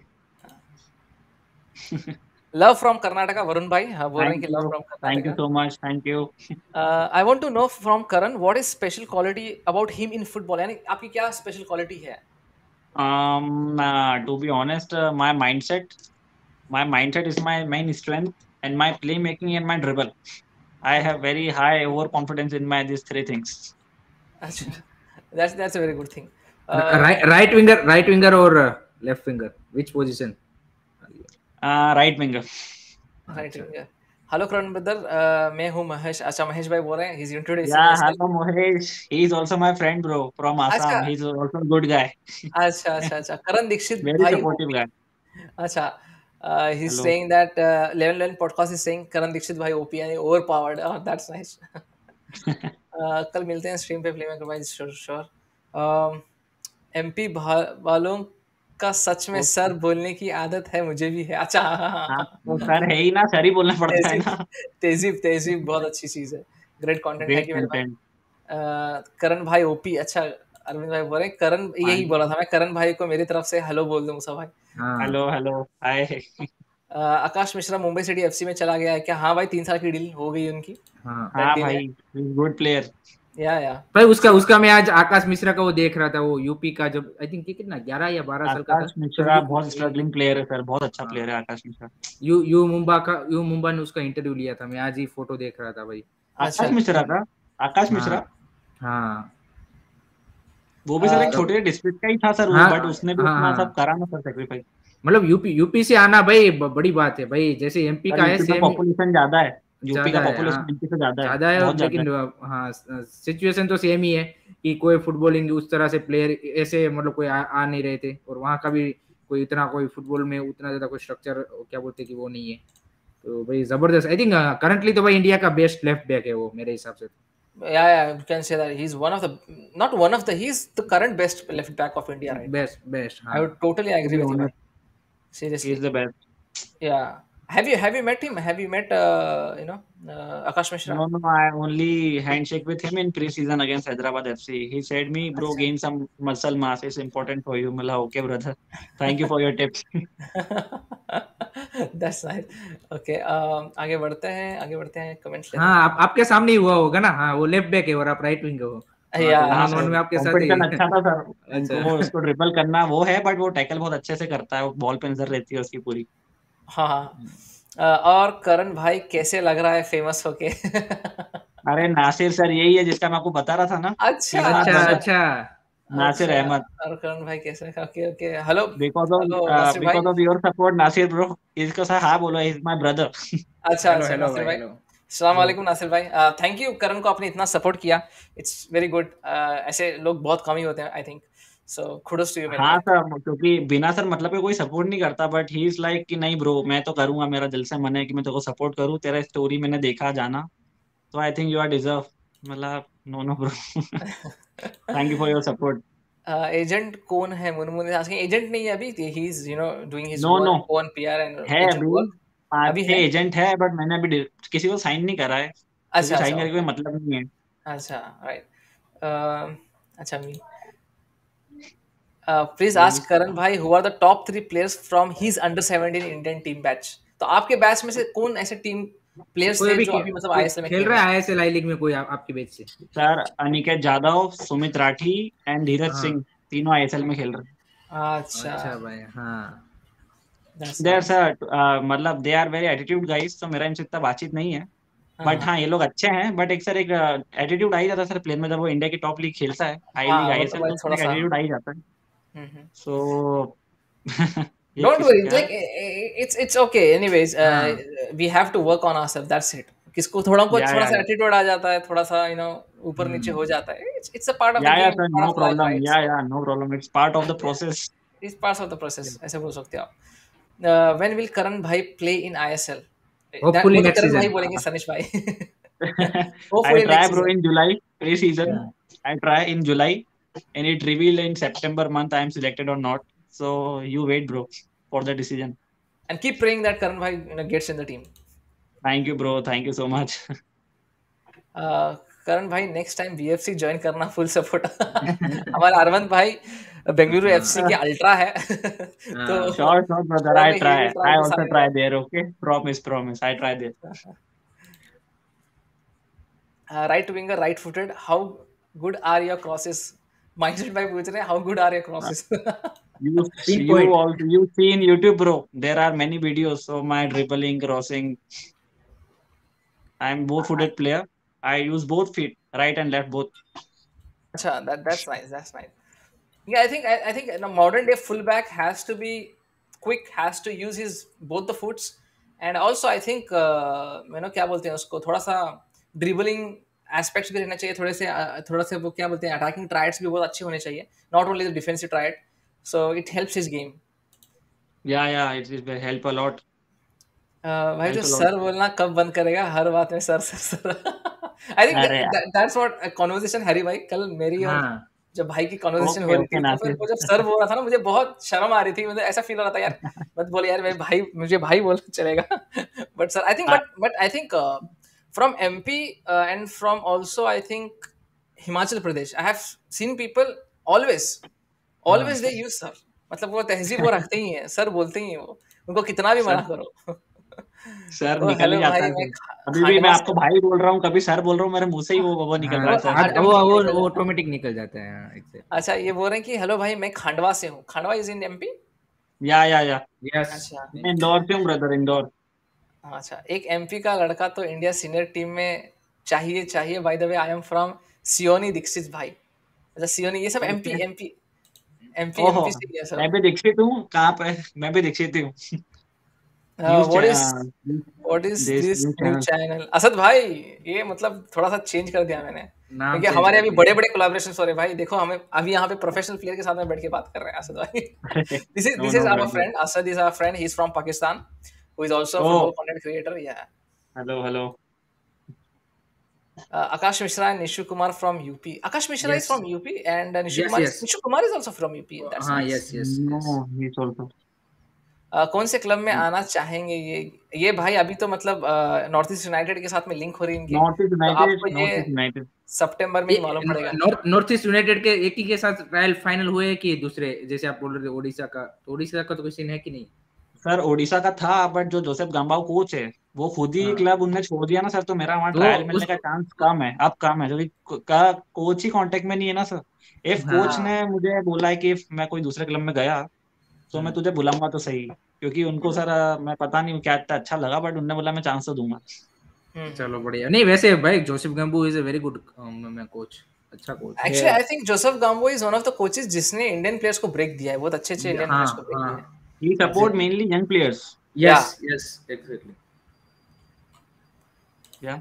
Love from Karnataka, Varun भाई हाँ बोल रहे हैं कि love from thank you Karnataka. So much, thank you. I want to know from Karan what is special quality about him in football, यानी आपकी क्या स्पेशल क्वालिटी है? To be honest, my mindset is my main strength, and my playmaking and my dribble. I have very high overconfidence in my these three things. अच्छा, that's a very good thing. right winger or left winger, which position? Right winger. Right अच्छा winger. Hello Karan brother, मैं हूँ महेश। अच्छा, महेश भाई बोल रहे हैं, he is introducing Yeah, himself. hello Mohesh. He is also my friend, bro, from अच्छा Assam. He's also a good guy. अच्छा अच्छा अच्छा, करण दीक्षित Very भाई supportive ओपी। guy. अच्छा, he is Hello. Saying that 11 podcast is saying Karan Dikshit भाई OP यानी over powered. That's nice. कल मिलते हैं स्ट्रीम पे, प्लेमेकर भाई, श्योर श्योर। एमपी वालों का सच में Okay. सर बोलने की आदत है, मुझे भी है। अच्छा हाँ हाँ हाँ हाँ, हाँ। तो सर है ही ना, सर ही बोलना पड़ता है तहजीब, ना। तहजीब तहजीब बहुत अच्छी चीज़ है। Great content, thank Great you मेरे भाई। content. करण भाई ओपी। अच्छा, अरविंद भाई बोल रहे हैं करण, यही Fine. बोला था मैं, करण भाई को मेरी तरफ से हेलो बोल दूं मुसा भाई। हाँ Hello, hello. Hi. Akash Mishra Mumbai City FC में चला गया है क्या? हाँ भाई, 3 साल की डील हो गई उनकी, हाँ पेन हाँ डील है। भाई, he's good player. या भाई उसका मैं आज आकाश मिश्रा का वो देख रहा था, वो यूपी का, जब आई थिंक कितना 11 या 12 साल का था, आकाश जब मिश्रा बहुत स्ट्रगलिंग प्लेयर है सर, बहुत अच्छा हाँ, प्लेयर है आकाश मिश्रा। यू मुंबा ने उसका इंटरव्यू लिया था, मैं आज ही फोटो देख रहा था भाई। अच्छा, आकाश मिश्रा का, आकाश हाँ मिश्रा हाँ वो भी सर एक मतलब छोटे डिस्ट्रिक्ट का ही था सर वो, हाँ बट उसने भी हाँ उतना सब हाँ, करा ना सर, सेक्रीफाइस। मतलब यूपी से आना भाई बड़ी बात है भाई, जैसे एमपी सर का है यूपी में सेम ही। पॉपुलेशन ज्यादा है। यूपी का ज्यादा है, पॉपुलेशन हाँ एमपी से ज्यादा है, ज्यादा है। और बहुत ज्यादा लेकिन हाँ सिचुएशन तो सेम ही है कि कोई फुटबॉलिंग उस तरह से प्लेयर ऐसे मतलब कोई आ नहीं रहे थे, और वहाँ का भी कोई इतना कोई फुटबॉल में उतना ज्यादा कोई स्ट्रक्चर क्या बोलते हैं कि वो नहीं है। तो भाई जबरदस्त, आई थिंक करंटली तो भाई इंडिया का बेस्ट लेफ्ट बैक है वो मेरे हिसाब से। Yeah, you can say that he's one of the, not one of the, he's the current best left back of India right now. Best best, I हाँ। would totally to agree be with you, bhai. Honest he Seriously. Is the best. Yeah. Have you met him? Have you met Akash Mishra? No, no, I only handshake with him in pre-season against Hyderabad FC. He said me, bro, अच्छा. gain some muscle mass. It's important for you. मैं okay, brother. Thank you for your tips. That's nice. Okay. आगे बढ़ते हैं comments लेते हाँ हैं. आपके सामने ही हुआ होगा ना, हाँ वो लेफ्ट बैक है और आप राइट विंग हो। हाँ तो Yeah. हाँ वन वन सर, में आपके साथ ही। कंपटीशन अच्छा था सर। उनको अच्छा उसको ड्रिबल करना वो है, बट वो टैकल बहुत अच्छे से करता है, वो बॉल पे नजर रहती है उसकी पूरी। हाँ हाँ. और करण भाई कैसे लग रहा है फेमस होके? अरे नासिर सर यही है जिसका मैं आपको बता रहा था ना, अच्छा ही इज माय अच्छा ब्रदर, अच्छा। नासिर अच्छा. अहमद। और करण भाई कैसे? Okay okay. Hello because hello of Nasir भाई. Because of your support Nasir bro, इसको सर हाँ बोलो, इज माय ब्रदर। अच्छा हेलो अच्छा हेलो नासिर भाई भाई. हेलो। अस्सलाम ब्रो वालेकुम नासिर भाई. थैंक यू करण को आपने इतना सपोर्ट किया. It's very good. ऐसे लोग बहुत कम ही होते हैं I think. So kudos to you मेरे हाँ भाई. सर, क्योंकि बिना सर मतलब के कोई सपोर्ट नहीं करता, बट ही इज लाइक कि नहीं ब्रो मैं तो करूंगा, मेरा दिल से मन है कि मैं तेरे को सपोर्ट करूँ, तेरा स्टोरी मैंने देखा जाना, तो I think you are deserve, मतलब no no bro, thank you for your support. Agent कौन है? Munmun is asking. एजेंट नहीं है अभी. He is doing his no no, own PR and है एजेंट अभी वर्क. 5 अभी 6 है. एजेंट है, बट मैंने अभी किसी को साइन नहीं करा है, क्योंकि अच्छा अच्छा साइन करके कोई ओके. मतलब नहीं है। अच्छा राइट. अच्छा मी. प्लीज बोलिए आस्क करण भाई who are the top 3 players from his under 17 Indian team batch. तो आपके बैच में से कौन ऐसे टीम प्लेयर्स कोई थे अभी जो अभी मतलब कोई आईएसएल में खेल खेल रहा रहे है आईएसएल आई लीग में कोई आपके बेच से? सर अनिकेत जाधव, सुमित राठी एंड धीरज हाँ सिंह, तीनों आईएसएल में खेल रहे हैं। हैं? अच्छा. अच्छा भाई हाँ। That's they are nice. Sir, मतलब they are very attitude guys, तो मेरा इनसे इतना बातचीत नहीं है, बट हाँ हाँ ये लोग अच्छे हैं, बट एक सर एक एटीट्यूड आ ही जाता है सर प्लेन में, जब वो इंडिया की टॉप लीग खेलता है, आई लीग हाँ वो तो आईएसएल, भाई तो उसमें थोड़ा एक सा. एटीट्यूड आ ही जाता है। हम्म. सो ये Don't किस worry, क्या? like it's okay. Anyways, हाँ we have to work on ourselves. That's it. किसको थोड़ा सा या एटीट्यूड आ जाता है, थोड़ा सा ऊपर नीचे हो हम्म। जाता है. It's a part of the या game, sir, part no of life, problem, right? या So no problem, it's part of the process. it's part of the process. ऐसे बोल सकते हो आप. When will करण भाई play in ISL? होपफुली वो तो नेक्स्ट करण भाई सीजन। बोलेंगे सनिश भाई. I Hopefully try next bro season. in July pre-season. Yeah. I try in July, and it revealed in September month I am selected or not. So you wait, bro, for the decision. And keep praying that Karan bhai gets in the team. Thank you, bro. Thank you so much. Karan भाई next time BFC join करना, full support. हमारा अरविंद भाई बेंगलुरु हाँ FC के ultra है. तो हाँ Sure, sure, brother. I probably he will try. try I to also sign try there. there. Okay, promise, promise. I try there. Right winger right footed, how good are your crosses? Mindset भाई पूछ रहे हैं how good are your Uh, crosses? Pin you point. also you see in YouTube, bro. There are many videos. So my dribbling, crossing. I'm both-footed player. I use both feet, right and left both. अच्छा, that's nice, that's nice. Yeah, I think a modern day fullback has to be quick, has to use his both the foots, and also I think क्या बोलते हैं उसको, थोड़ा सा dribbling aspects भी रहना चाहिए थोड़ा से वो क्या बोलते हैं अटैकिंग ट्राइड्स भी बहुत अच्छे होने चाहिए, not only the defensive tried. So it helps his game. Yeah. It will help a lot. भाई जो Help a lot. सर बोलना कब बंद करेगा? हर बात में sir sir sir. I think अरे यार. दैट्स व्हाट कॉन्वर्सेशन हैरी भाई कल मेरी और हाँ जब भाई की कॉन्वर्सेशन हो ओके रही ओके थी, तो फिर नासिर. वो जब सर बोल रहा था ना, मुझे बहुत शर्म आ रही थी, मुझे ऐसा फील हो रहा था यार मत बोले यार, मेरे भाई मुझे भाई बोलना चलेगा. But sir I think but I think from MP and from also I think Himachal Pradesh, I have seen people always हाँ ऑलवेज दे यूज सर. मतलब वो तहजीब वो रखते ही हैं, सर बोलते ही हैं वो, उनको कितना भी मना सर, करो. सर तो निकल ही हेलो जाता भाई, है मैं सर. अभी भी मैं खांडवा आपको से. भाई बोल रहा हूँ, कभी सर बोल रहा हूँ, मेरे मुंह से ही वो निकल रहा हाँ है सर. ऑटोमेटिकली निकल वो जाता है. ऑटोमेटिक निकल जाता है, हाँ एग्जैक्टली। अच्छा, ये बोल रहे हैं कि हेलो भाई मैं खांडवा से हूँ. Khandwa is in MP. Yeah yes. अच्छा. मैं इंदौर से हूँ ब्रदर, इंदौर. अच्छा, एक एमपी का लड़का तो इंडिया सीनियर टीम में चाहिए चाहिए. By the way I am from Seoni, Dikshit भाई. अच्छा सियोनी, ये सब एमपी ओके. एमपी एमपी ओहो, एमपी से ही है मैं सब. भी दीक्षित हूँ, कहाँ पे? मैं भी दीक्षित ही हूँ. न्यूज व्हाट इज देश this news new channel. Channel? Asad भाई, ये मतलब थोड़ा सा चेंज कर दिया मैंने, नाम क्योंकि चेंज हमारे कर अभी दिया। बड़े बड़े कोलैबोरेशंस हो रहे हैं भाई। देखो हमें अभी यहाँ पे प्रोफेशनल प्लेयर के साथ में बैठ के बात कर रहे हैं असद भाई। No this is no our brother. Friend Asad, is our friend, he is from Pakistan, who is also a football content creator. Yeah hello hello. Akash Mishra and Nishu Kumar from UP. Akash Mishra is yes from UP and yes yes. Nishu Kumar is also from UP. That's हाँ nice. Yes yes no yes. He also. कौन से club में आना चाहेंगे? ये भाई अभी तो मतलब नॉर्थ ईस्ट यूनाइटेड के साथ में लिंक हो रही है इनकी, तो आपको ये नॉर्थ ईस्ट यूनाइटेड। सितंबर में ही मालूम पड़ेगा। नॉर्थ ईस्ट यूनाइटेड के एक ही के साथ ट्रायल फाइनल हुए कि दूसरे, जैसे आप बोल रहे थे ओडिशा का, तो ओडिशा का तो कोई सीन है कि नहीं? सर ओडिशा का था, बट जो जोसेफ गांबाओ कोच है वो खुद ही हाँ क्लब उनने छोड़ दिया ना सर, तो मेरा वहाँ तो ट्रायल मिलने उस का चांस कम है, अब कम है, क्योंकि का कोच ही कांटेक्ट में नहीं है ना सर। इफ कोच हाँ ने मुझे बोला है कि if मैं कोई दूसरे क्लब में गया तो मैं हम्म, तुझे बुलाऊंगा तो सही, क्योंकि उनको सर मैं पता नहीं क्या इतना अच्छा लगा, बट उनने बोला मैं चांस तो दूंगा। चलो बढ़िया। नहीं वैसे भाई Joseph Gombau is a very good coach, अच्छा कोच है। Actually I think Joseph Gombau is one of the coaches जिसने इंडियन प्लेयर्स को ब्रेक दिया है, बहुत अच्छे अच्छे इंडियन हाँ प्लेयर्स को ब्रेक हाँ दिया है। He support exactly. Mainly young players. Yeah yes yes exactly. Yeah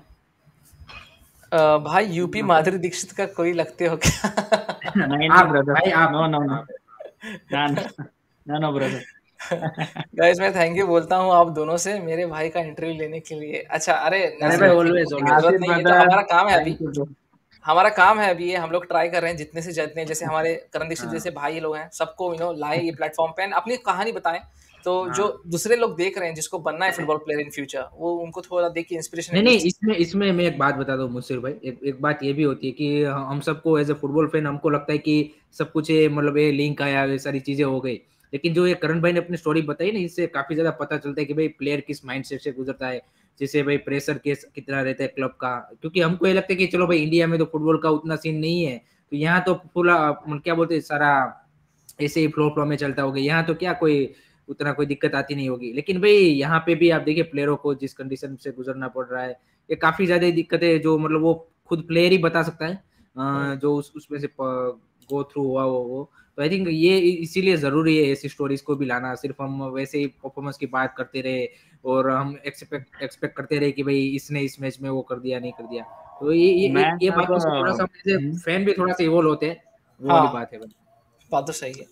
भाई यूपी माधुरी दीक्षित का कोई लगते हो क्या? नहीं नहीं आप ब्रदर, भाई नो नो नो, आप ना ना ना नो ब्रदर। गाइस मैं थैंक यू बोलता हूँ आप दोनों से मेरे भाई का इंटरव्यू लेने के लिए। अच्छा, अरे अरे नासिर भाई भाई ऑलवेज ऑलवेज। जरूरत नासिर नहीं है, तो ब्रदर, हमारा काम है अभी, थैंक यू। हमारा काम है अभी ये, हम लोग ट्राई कर रहे हैं जितने से जितने, जैसे हमारे करण दीक्षित हाँ जैसे भाई लोग हैं सबको लाए ये प्लेटफॉर्म पे and अपनी कहानी बताएं, तो जो हाँ। दूसरे लोग देख रहे हैं जिसको बनना है फुटबॉल प्लेयर इन फ्यूचर, वो उनको थोड़ा देख के इंस्पिरेशन नहीं नहीं, एटलीस्ट। इसमें इसमें मैं एक बात बता दूं मुस्सिर भाई, एक बात ये भी होती है कि हम सबको एज ए फुटबॉल फैन हमको लगता है कि सब कुछ ये मतलब ये लिंक आया, ये सारी चीजें हो गई, लेकिन जो ये करण भाई ने अपनी स्टोरी बताई ना, इससे काफी ज्यादा पता चलता है कि भाई प्लेयर किस माइंडसेट से गुजरता है, जैसे भाई प्रेशर केस कितना रहता है क्लब का। क्योंकि हमको ये लगता है कि चलो भाई इंडिया में तो फुटबॉल का उतना सीन नहीं है, तो यहाँ तो पूरा क्या बोलते हैं सारा ऐसे ही फ्लो फ्लो में चलता होगा, यहाँ तो क्या कोई उतना कोई दिक्कत आती नहीं होगी। लेकिन भाई यहाँ पे भी आप देखिए प्लेयरों को जिस कंडीशन से गुजरना पड़ रहा है, ये काफी ज्यादा दिक्कतें जो मतलब वो खुद प्लेयर ही बता सकता है, जो उसमें से गो थ्रू हुआ वो। तो आई थिंक ये इसीलिए जरूरी है ऐसी स्टोरीज को भी लाना, सिर्फ हम वैसे ही परफॉर्मेंस की बात करते रहे और हम एक्सपेक्ट करते रहे कि भाई इसने इस मैच में वो कर दिया नहीं कर दिया, तो मैं ये सर बातों से थोड़ा सा फैन भी थोड़ा सा इवॉल्व होते हैं, वो वाली हाँ, बात है भाई। बात तो सही है।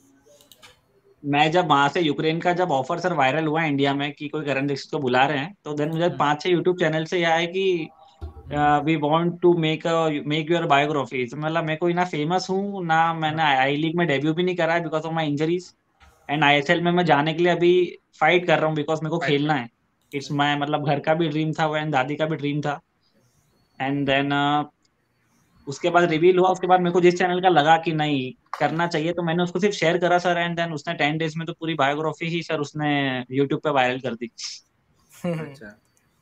मैं जब वहां से यूक्रेन का जब ऑफर सर वायरल हुआ इंडिया में कि कोई करण दीक्षित को बुला रहे हैं, तो देन मुझे हम्म, 5-6 यूट्यूब चैनल से यह है कि we want to make your biography. मतलब मैं कोई ना फेमस हूँ ना, मैंने आई लीग में डेब्यू भी नहीं करा है because of my injuries, and ISL में मैं जाने के लिए अभी फाइट कर रहा हूँ बिकॉज मेरे को फाइट खेलना कर। है। इट्स माई मतलब घर का भी ड्रीम था वो, एंड दादी का भी ड्रीम था। एंड देन उसके बाद रिवील हुआ, उसके बाद मेरे को जिस चैनल का लगा कि नहीं करना चाहिए, तो मैंने उसको सिर्फ शेयर करा सर, एंड देन उसने 10 डेज में तो पूरी बायोग्राफी ही सर उसने यूट्यूब पे वायरल कर दी। अच्छा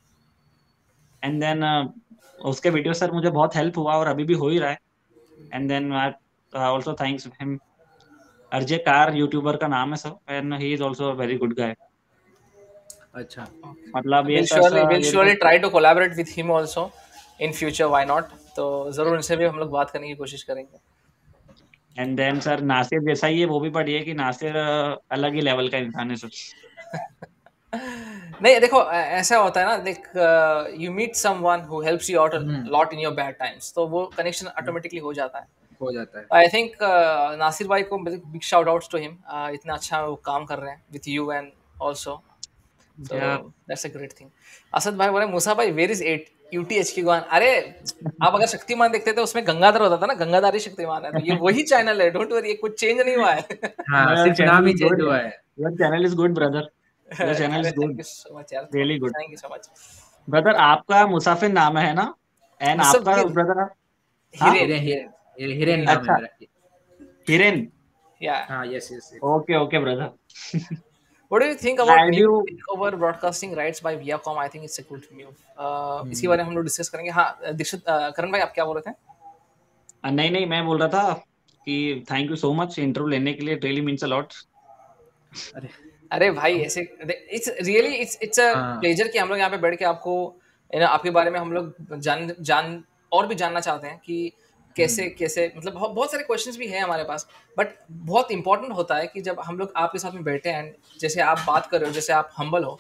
एंड देन उसके वीडियो सर मुझे बहुत हेल्प हुआ और अभी भी हो ही रहा है। And then I also thanks him. Arjay Kar YouTuber का नाम है sir, and he is also very good guy. अच्छा। मतलब ये विल ये surely try to collaborate with him also in future, why not. तो जरूर उनसे भी हम लोग बात करने की कोशिश करेंगे। एंड देन सर नासिर जैसा ही है वो भी, पढ़िए कि नासिर अलग ही लेवल का इंसान है सर। नहीं देखो, ऐसा होता है ना, देख, you meet someone who helps you out a hmm, lot in your bad times, तो वो कनेक्शन ऑटोमेटिकली हो जाता है। हो जाता है। आई थिंक नासिर भाई को big shout outs to him, इतना अच्छा वो काम कर रहे हैं with you and also, so yeah that's a great thing। Asad भाई बोले मूसा भाई वेयर इज एट यूटीएच की गोहान। अरे आप अगर शक्तिमान देखते तो उसमें गंगाधर होता था ना, गंगाधारी शक्तिमान है, तो ये वही चैनल है, डोंट वरी, कुछ चेंज नहीं हुआ है। हाँ योर सिर्फ नाम चैनल ही इज चेंज गुड, हुआ है। Your channel is good brother, your channel अरे is thank good, you so much यार, really good. Thank you so much. Brother आपका मुसाफिर नाम है ना, एंड आपका मुसफ़िर, ब्रदर। हाँ हिरेन हिरेन हिरेन हिरेन हिरेन हिरेन, नाम है अच्छा, मेरा। हिरेन। या हाँ yes yes. Okay okay brother. What do you think about I new due takeover broadcasting rights by Viacom? I think it's a good move. इसके बारे में हम लोग डिस्कस करेंगे। हाँ दीक्षित, करण भाई आप क्या बोल रहे थे? नहीं नहीं, मैं बोल रहा था कि thank you so much interview लेने के लिए, रियली मीन्स अ लॉट। अरे अरे भाई ऐसे, इट्स रियली इट्स अ हाँ प्लेजर कि हम लोग यहाँ पे बैठ के आपको आपके बारे में हम लोग जान जान और भी जानना चाहते हैं कि कैसे कैसे, मतलब बहुत सारे क्वेश्चंस भी हैं हमारे पास, बट बहुत इंपॉर्टेंट होता है कि जब हम लोग आपके साथ में बैठे हैं, जैसे आप बात कर रहे हो, जैसे आप हम्बल हो,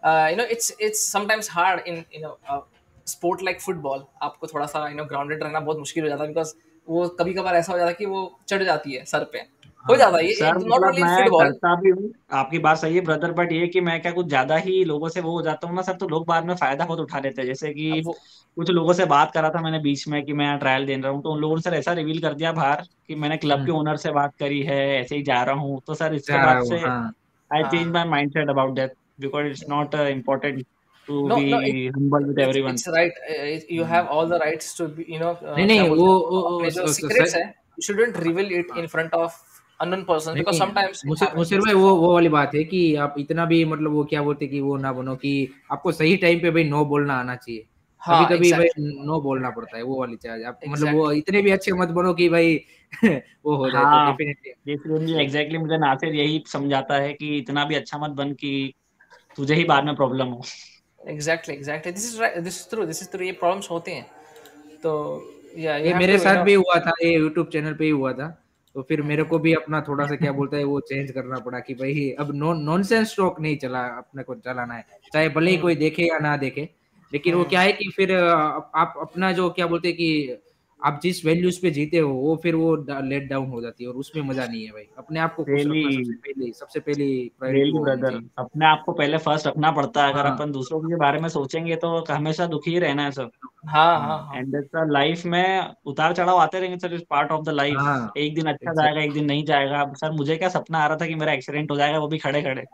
it's sometimes hard in sport like football. आपको थोड़ा सा grounded रहना बहुत मुश्किल हो जाता है, because वो कभी कभार ऐसा हो जाता है कि वो चढ़ जाती है सर पे, हो हाँ जाता है ये सर नॉट मतलब ओनली मैं फुटबॉल. करता भी हूँ, आपकी बात सही है ब्रदर, बट ये कि मैं क्या कुछ ज्यादा ही लोगों से वो हो जाता हूँ ना सर, तो लोग बाद में फायदा बहुत उठा लेते हैं। जैसे कि अब वो कुछ लोगों से बात करा था मैंने बीच में कि मैं ट्रायल दे रहा हूँ, तो उन लोगों ने सर ऐसा रिवील कर दिया बाहर कि मैंने क्लब के ओनर से बात करी है, ऐसे ही जा रहा हूँ। तो सर इसके जा रहा बाद है वो, से हाँ। आई चेंज हाँ. My mind set about that, because it's not important to No, be no, humble with everyone. it's right. You have all the rights to be, नहीं क्या नहीं, बोलते हैं, अपने जो secrets सर, है, you shouldn't reveal it in front of unknown persons, नहीं because नहीं, sometimes it happens. मुशीर भाई, वो वाली बात है कि आप इतना भी मतलब वो क्या बोलते कि वो ना बनो कि आपको सही टाइम पे भाई नो बोलना आना चाहिए। कभी हाँ, कभी भाई exactly, नो बोलना पड़ता है, वो वाली चीज। आप मतलब वो exactly. इतने भी अच्छे मत बनो कि भाई वो हो जाए, तो हाँ, डेफिनेटली। बेसिकली एग्जैक्टली मुझे नासिर यही समझाता है कि इतना भी अच्छा मत बन कि तुझे ही बाद में प्रॉब्लम हो। Exactly, exactly. This is right. This is true. This is true. ये problems होते हैं. तो yeah, you ये have मेरे to, साथ भी हुआ था, ये यूट्यूब चैनल पे ही हुआ था। तो फिर मेरे हम्म, को भी अपना थोड़ा सा क्या बोलता है वो चेंज करना पड़ा कि भाई अब नॉनसेंस टॉक नहीं चला, अपने को चलाना है, चाहे भले ही कोई देखे या ना देखे। लेकिन वो हम्म. क्या है कि फिर आप अपना जो क्या बोलते हैं कि आप जिस वैल्यूज पे जीते हो वो फिर वो लेट डाउन हो जाती है, और उसमें मजा नहीं है भाई। अपने आप को खुश रियली रखना सबसे पहली प्रायोरिटी रियली वो होनी ब्रदर, चाहिए। अपने आप को पहले फर्स्ट रखना पड़ता है। अगर हाँ अपन दूसरों के बारे में सोचेंगे तो हमेशा दुखी ही रहना है सर। हाँ, हाँ, हाँ हाँ. एंड दैट्स लाइफ में उतार चढ़ाव आते रहेंगे sir, is part of the life. हाँ, एक दिन अच्छा जाएगा, एग्जैक्ट। एक दिन नहीं जाएगा। अब सर मुझे क्या सपना आ रहा था कि मेरा एक्सीडेंट हो जाएगा, वो भी खड़े खड़े।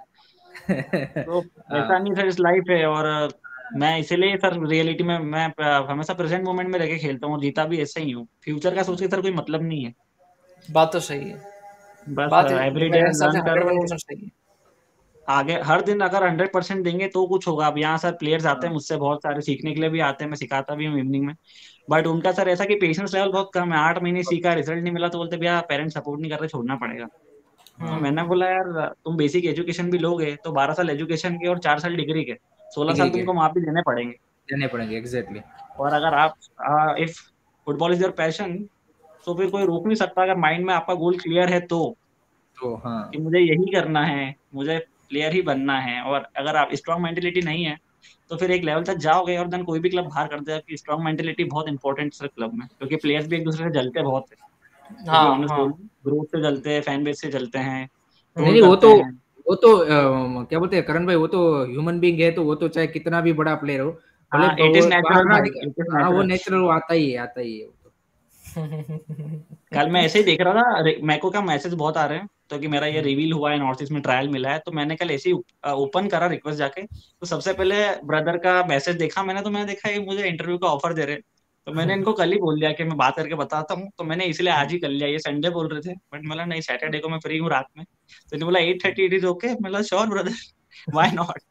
तो हाँ ऐसा नहीं सर, इस लाइफ है। और मैं इसीलिए सर रियलिटी में मैं हमेशा प्रेजेंट मोमेंट में रह के खेलता हूँ, और जीता भी ऐसे ही हूँ। फ्यूचर का सोच के सर कोई मतलब नहीं है। बात तो सही है. बस बात एवरी डे मेरे हिसाब से लर्न करो। 101% सही है. आगे हर दिन अगर 100% देंगे तो कुछ होगा। अब यहाँ सर प्लेयर्स आते हैं हाँ मुझसे, बहुत सारे सीखने के लिए भी आते हैं, मैं सिखाता भी हूँ इवनिंग में। बट उनका सर ऐसा कि पेशेंस लेवल बहुत कम है। 8 महीने सीखा, रिजल्ट नहीं मिला तो बोलते भैया पेरेंट्स सपोर्ट नहीं कर रहे, छोड़ना पड़ेगा। तो मैंने हम्म. बोला यार तुम बेसिक एजुकेशन भी लोगे तो 12 साल एजुकेशन के और 4 साल डिग्री के, 16 साल डिग्री के तुमको वहां भी देने पड़ेंगे। देने पड़ेंगे, एग्जैक्टली। और अगर आप if football is your passion, तो फिर कोई रोक नहीं सकता अगर माइंड में आपका गोल क्लियर है तो, तो हाँ कि मुझे यही करना है, मुझे प्लेयर ही बनना है। और अगर आप स्ट्रांग मेंटेलिटी नहीं है तो फिर एक लेवल तक जाओगे और देन कोई भी क्लब बाहर कर देगा। कि स्ट्रांग मेंटेलिटी बहुत इंपॉर्टेंट है क्लब में, क्योंकि प्लेयर्स भी एक दूसरे से जलते बहुत है। टू बी हाँ, ऑनेस्ट हाँ. बोल, ग्रोथ से जलते हैं, फैन बेस से जलते हैं, नहीं ट्रोल नहीं, करते हैं। वो तो क्या बोलते हैं करण भाई, वो तो ह्यूमन बीइंग है, तो वो तो चाहे कितना भी बड़ा प्लेयर हो, भले हाँ इट इज वो बाहर नेचुरल ना भाई, दिखे। इट इज हाँ वो नेचुरल। नेचुरल, वो आता ही है, आता ही है वो तो। कल मैं ऐसे ही देख रहा था, मेरे को क्या मैसेज बहुत आ रहे हैं, तो कि मेरा ये हम्म, रिवील हुआ है, नॉर्थ ईस्ट में ट्रायल मिला है। तो मैंने कल ऐसे ही ओपन करा रिक्वेस्ट जाके, तो सबसे पहले ब्रदर का मैसेज देखा मैंने, तो मैंने देखा ये मुझे इंटरव्यू का ऑफर दे रहे हैं। तो मैंने इनको कल ही बोल दिया कि मैं बात करके बताता हूँ। तो मैंने इसलिए आज ही कर लिया। ये संडे बोल रहे थे बट बोला नहीं, सैटरडे को मैं फ्री हूँ रात में। तो इन्होंने बोला 8:30 इट इज ओके। मतलब sure brother, why not.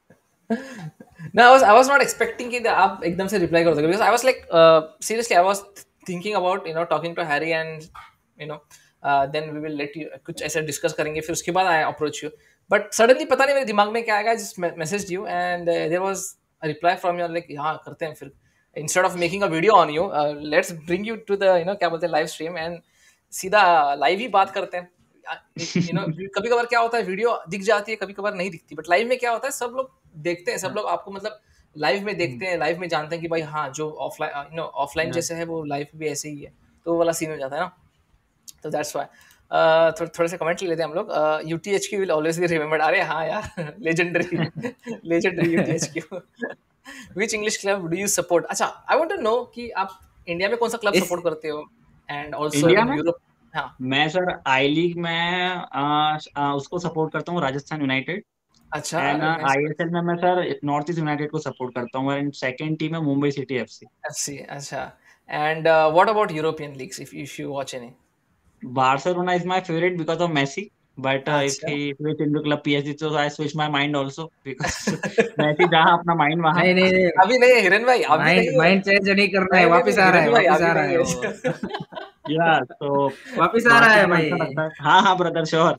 No, I was not expecting कि आप एकदम से reply कर दोगे, because I was like seriously I was thinking about talking to Harry, and you know then we will let you कुछ ऐसे discuss करेंगे, फिर उसके बाद I approach you. But suddenly पता नहीं मेरे दिमाग में क्या आएगा, just messaged you, and there was a reply from you like हाँ करते हैं फिर, instead of making a video on you, let's bring you to the क्या बोलते हैं live stream, and सीधा live ही बात करते हैं. कभी कभार क्या होता है, वीडियो दिख जाती है, कभी कभार नहीं दिखती, बट लाइव में क्या होता है, सब लोग देखते हैं, सब लोग आपको मतलब लाइव में देखते हैं, लाइव में जानते हैं कि भाई हाँ जो ऑफलाइन ऑफलाइन जैसे है वो लाइव भी ऐसे ही है, तो वो वाला सीन हो जाता है ना. तो दैट्स व्हाई थोड़े से कमेंट ले लेते हैं हम लोग. UTHQ will always be remembered. अरे हाँ यार, legendary legendary UTHQ. Which English club do you support? अच्छा, आई वांट टू नो कि आप इंडिया में कौन सा क्लब इस सपोर्ट करते हो, एंड आल्सो इंडिया इन में यूरोप. हाँ. मैं सर आई लीग में उसको सपोर्ट करता हूँ, राजस्थान यूनाइटेड। अच्छा, एंड अरे नाइस. आईएसएल में मैं सर नॉर्थ ईस्ट यूनाइटेड को सपोर्ट करता हूँ। एंड सेकंड टीम है मुंबई सिटी एफसी। FC, अच्छा. And what about European leagues, if you watch any? Barcelona is my favourite because of Messi, but if अच्छा. He switch into club PSG तो I switch my mind also, because Messi जहां अपना mind वहां। नहीं नहीं नहीं, अभी नहीं है हिरन भाई, अभी माइंड नहीं है. माइंड चेंज नहीं करना है, नहीं नहीं वापस नहीं आ रहा है, हिरन भाई, वापस अभी आ रहा नहीं है वो। है. या तो वापस आ रहा है बार्सिलोना भाई। अच्छा लगता है। हाँ हाँ brother, sure.